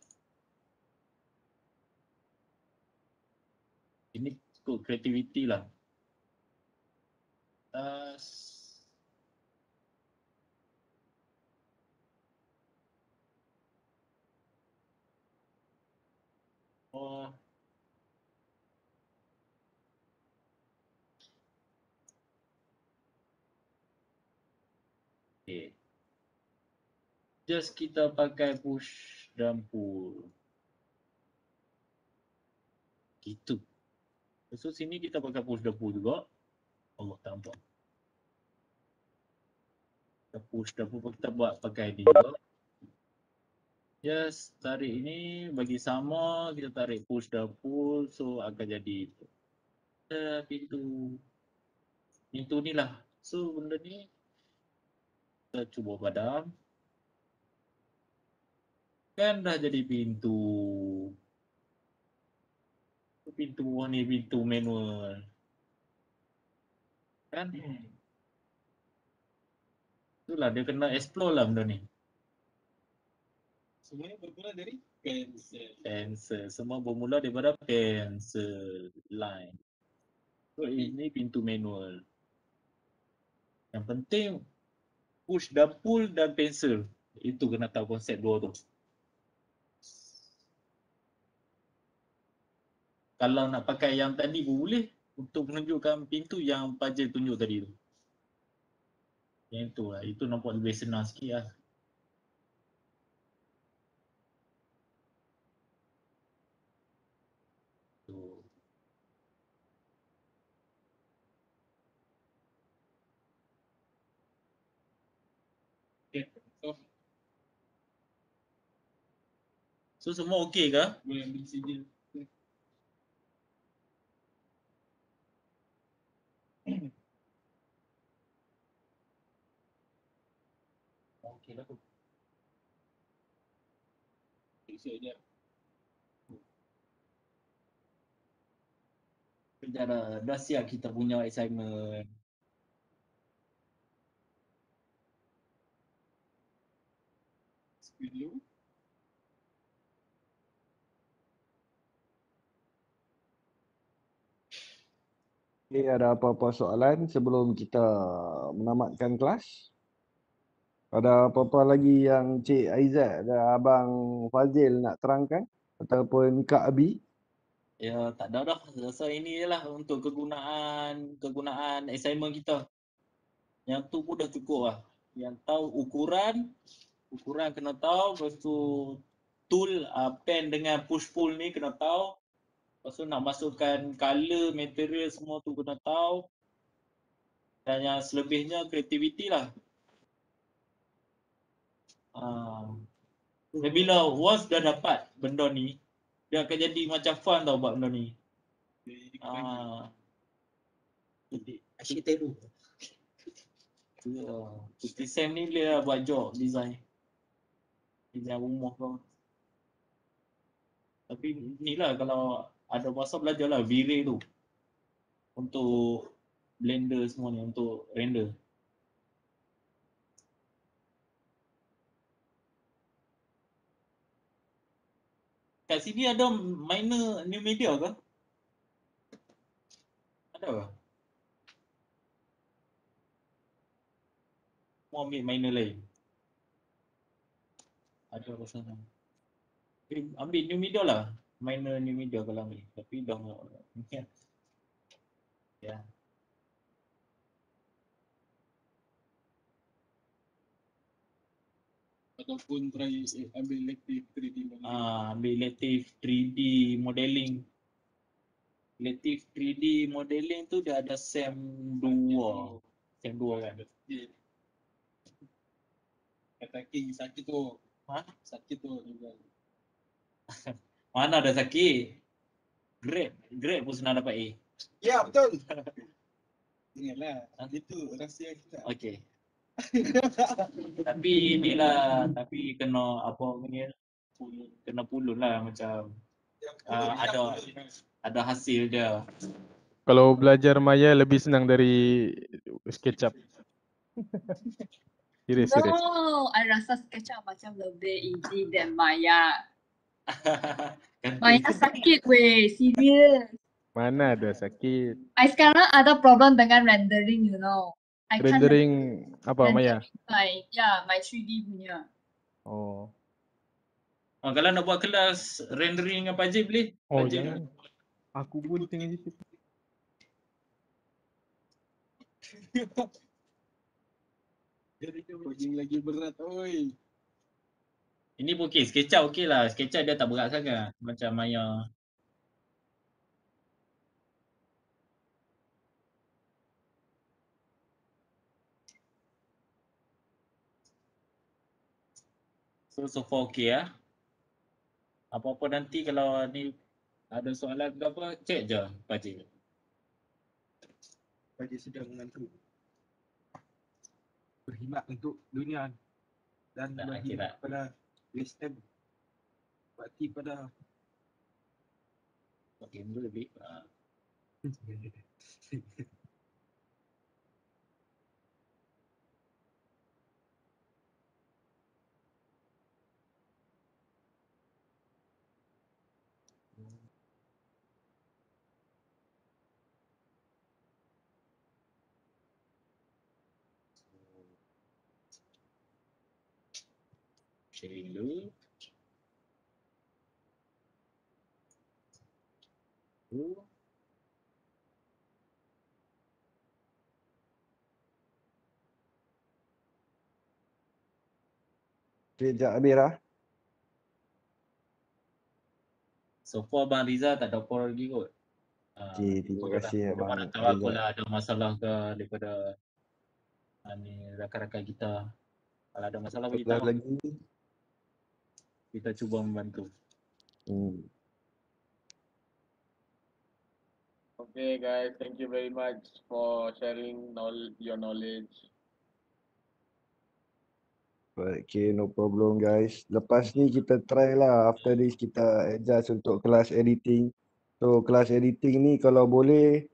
Ini ikut kreativiti lah. Atas. Oh. Okay. Just kita pakai push dan pull. Gitu. So sini kita pakai push dan pull juga. Allah tampak. Kita push dan pull kita buat pakai ni juga. Just tarik ini bagi sama, kita tarik push dan pull, so akan jadi pintu ni lah. So benda ni kita cuba padam. Kan dah jadi pintu. Pintu ni pintu manual. Kan? Itulah dia kena explore lah benda ni. Semuanya bermula dari Pencil. Semua bermula daripada pencil line. So ini pintu manual. Yang penting push dan pull dan pencil. Itu kena tahu konsep dua tu. Kalau nak pakai yang tadi pun boleh untuk menunjukkan pintu yang Fazil tunjuk tadi tu. Yang itu lah, itu nampak lebih senang sikit lah. Tu. Okay. So semua okey ke? Boleh ambil sijil. Okey lah tu. Siap je. Sekejap dah siap kita punya assignment. Speed dulu. Okay, ada apa-apa soalan sebelum kita menamatkan kelas? Ada apa-apa lagi yang Cik Aizat dan Abang Fazil nak terangkan? Ataupun Kak Abi? Ya tak ada dah. Rasa ini je lah untuk kegunaan assignment kita. Yang tu pun dah cukup lah. Yang tahu ukuran kena tahu. Lepas tu tool pen dengan push pull ni kena tahu. Lepas tu nak masukkan color, material semua tu kena tahu. Dan yang selebihnya kreativiti lah. Dan bila once dah dapat benda ni, dia akan jadi macam fun tau buat benda ni. Asyik teru. Cuti Sam ni boleh lah buat job design. Design rumah kau. Tapi ni lah kalau ada masa belajar lah V-Ray tu. Untuk blender semua ni, untuk render. Kat sini ada minor new media ke? Ada ke? Mau ambil minor lain? Ada ke sana? Ambil new media lah. Minor new media kalau ambil. Tapi dah ya. Ataupun try ambil elective 3D modeling. Ambil elective 3D modeling. Elective 3D modeling tu dia ada SEM 2. SEM 2 kan? Kata King sakit tu. Ha? Sakit tu juga. Mana ada sakit? Grade pun senang dapat A. Ya, betul. Ingatlah, itu rahsia kita. Okey. Tapi inilah, tapi kena apa ni? Kena pulun lah macam ada hasil dia. Kalau belajar Maya lebih senang dari SketchUp. Serius. No, I rasa SketchUp macam lebih easy than Maya. Maya sakit weh, serious. Mana ada sakit. I sekarang ada problem dengan rendering, you know. I can't Rendering apa Maya? my 3D punya. Oh. Kalau nak buat kelas rendering dengan Fazil boleh? Oh Fazil. jangan. Aku pun tengah situ. Jadi coding lagi berat, oi. Ini pun okey, SketchUp okey lah. SketchUp dia tak berat sangat macam Maya. So far okey lah. Apa-apa nanti kalau ni ada soalan ke apa, cek je Fazil. Bagi sedang mengantuk. Berkhidmat untuk dunia dan Dan berkhidmat akhirat. pada Islam. Bakti pada Okey, dulu lebih. Sharing dulu. Sekejap habis lah. So far Abang Rizal tak ada apa lagi kot. Okay, terima kasih Cuma Abang nak tahu aku Rizal. lah ada masalah ke daripada ni rakan-rakan kita. Kalau ada masalah beritahu, Lagi. kita cuba membantu. Okay guys, thank you very much for sharing your knowledge. Okay, no problem guys. Lepas ni kita try lah. After this kita adjust untuk kelas editing. So kelas editing ni kalau boleh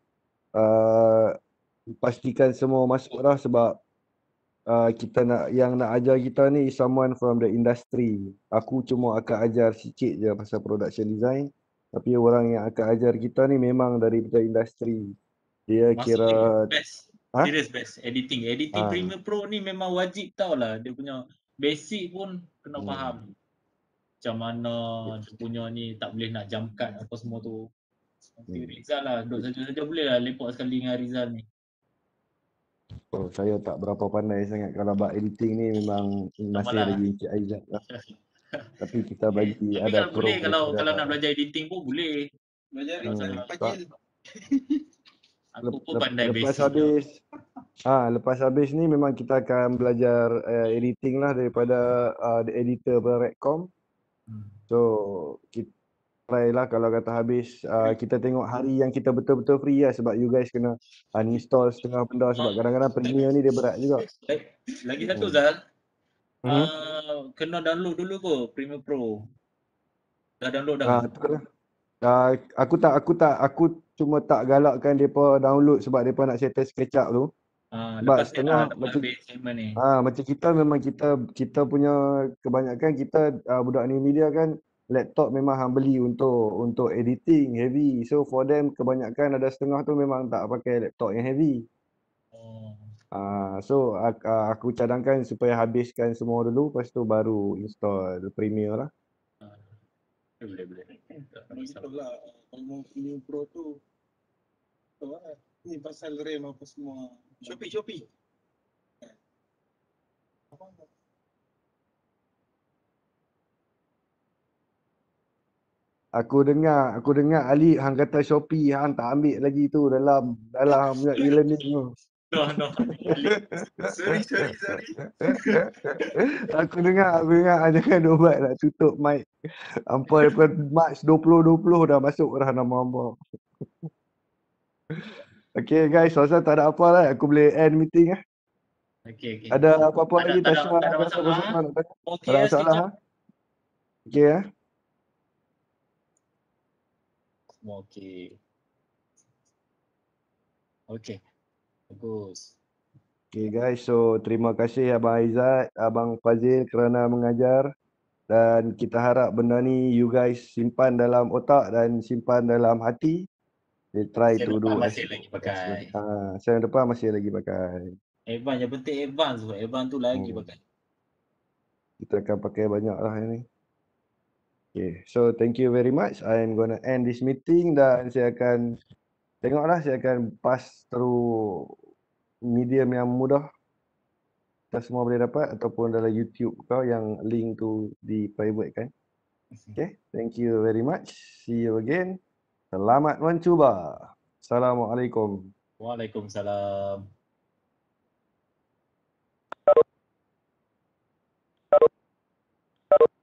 pastikan semua masuk lah sebab kita yang nak ajar kita ni is someone from the industry. Aku cuma akan ajar sikit je pasal production design. Tapi orang yang akan ajar kita ni memang daripada industri. Dia kira Best. Ha? Serius best. Editing Premiere Pro ni memang wajib tau lah. Dia punya basic pun kena faham. Macam mana dia punya ni tak boleh nak jump cut apa semua tu. Nanti Rizal lah. Duduk saja-saja boleh lah lepak sekali dengan Rizal ni. Oh, saya tak berapa pandai sangat kalau buat editing ni memang masih lagi Encik Aizat lah. Tapi kita bagi Tapi ada kalau boleh, kalau daripada nak belajar editing pun boleh. Belajar Sebab pajil. aku pun pandai basic. Lepas habis ni memang kita akan belajar editing lah daripada the editor Redcom. So kita try lah kalau kata habis kita tengok hari yang kita betul-betul free lah sebab you guys kena uninstall setengah benda sebab kadang-kadang Premiere ni dia berat juga. Lagi satu Zal. Kena download dulu ke Premiere Pro. Dah download dah? Betul lah. Aku cuma tak galakkan depa download sebab depa nak settle SketchUp tu. Sebab setengah macam kita memang kita punya kebanyakan kita budak ni media kan laptop memang hang beli untuk editing heavy. So for them kebanyakan ada setengah tu memang tak pakai laptop yang heavy. So aku cadangkan supaya habiskan semua dulu lepas tu baru install Premiere lah. Boleh. Itulah kalau Premiere Pro tu ni pasal RAM apa semua. Shopee. Aku dengar Ali hang kata Shopee hang tak ambil lagi tu dalam punya e-learning tu. No. Sorry. Aku dengar jangan obat nak tutup mic. Sampai daripada March 2020 dah masuk dah nama hamba. Okay guys, rasa tak ada apa lah. Aku boleh end meeting lah. Okay. Ada apa-apa lagi Tasha? Tak ada masalah. Tak ada masalah ha? Okay ya. Semua okay. Okay. Bagus. Okay guys, so terima kasih Abang Aizat, Abang Fazil kerana mengajar. Dan kita harap benda ni you guys simpan dalam otak dan simpan dalam hati. They try to do masih lagi pakai. Saya depan masih lagi pakai. Advance, yang penting advance tu. Advance tu lagi pakai. Kita akan pakai banyak lah ini. Okay, so thank you very much. I'm gonna end this meeting dan saya akan tengoklah, saya akan pass through medium yang mudah. Kita semua boleh dapat ataupun dalam YouTube kau yang link tu di private kan. Okay, thank you very much. See you again. Selamat mencuba. Assalamualaikum. Waalaikumsalam.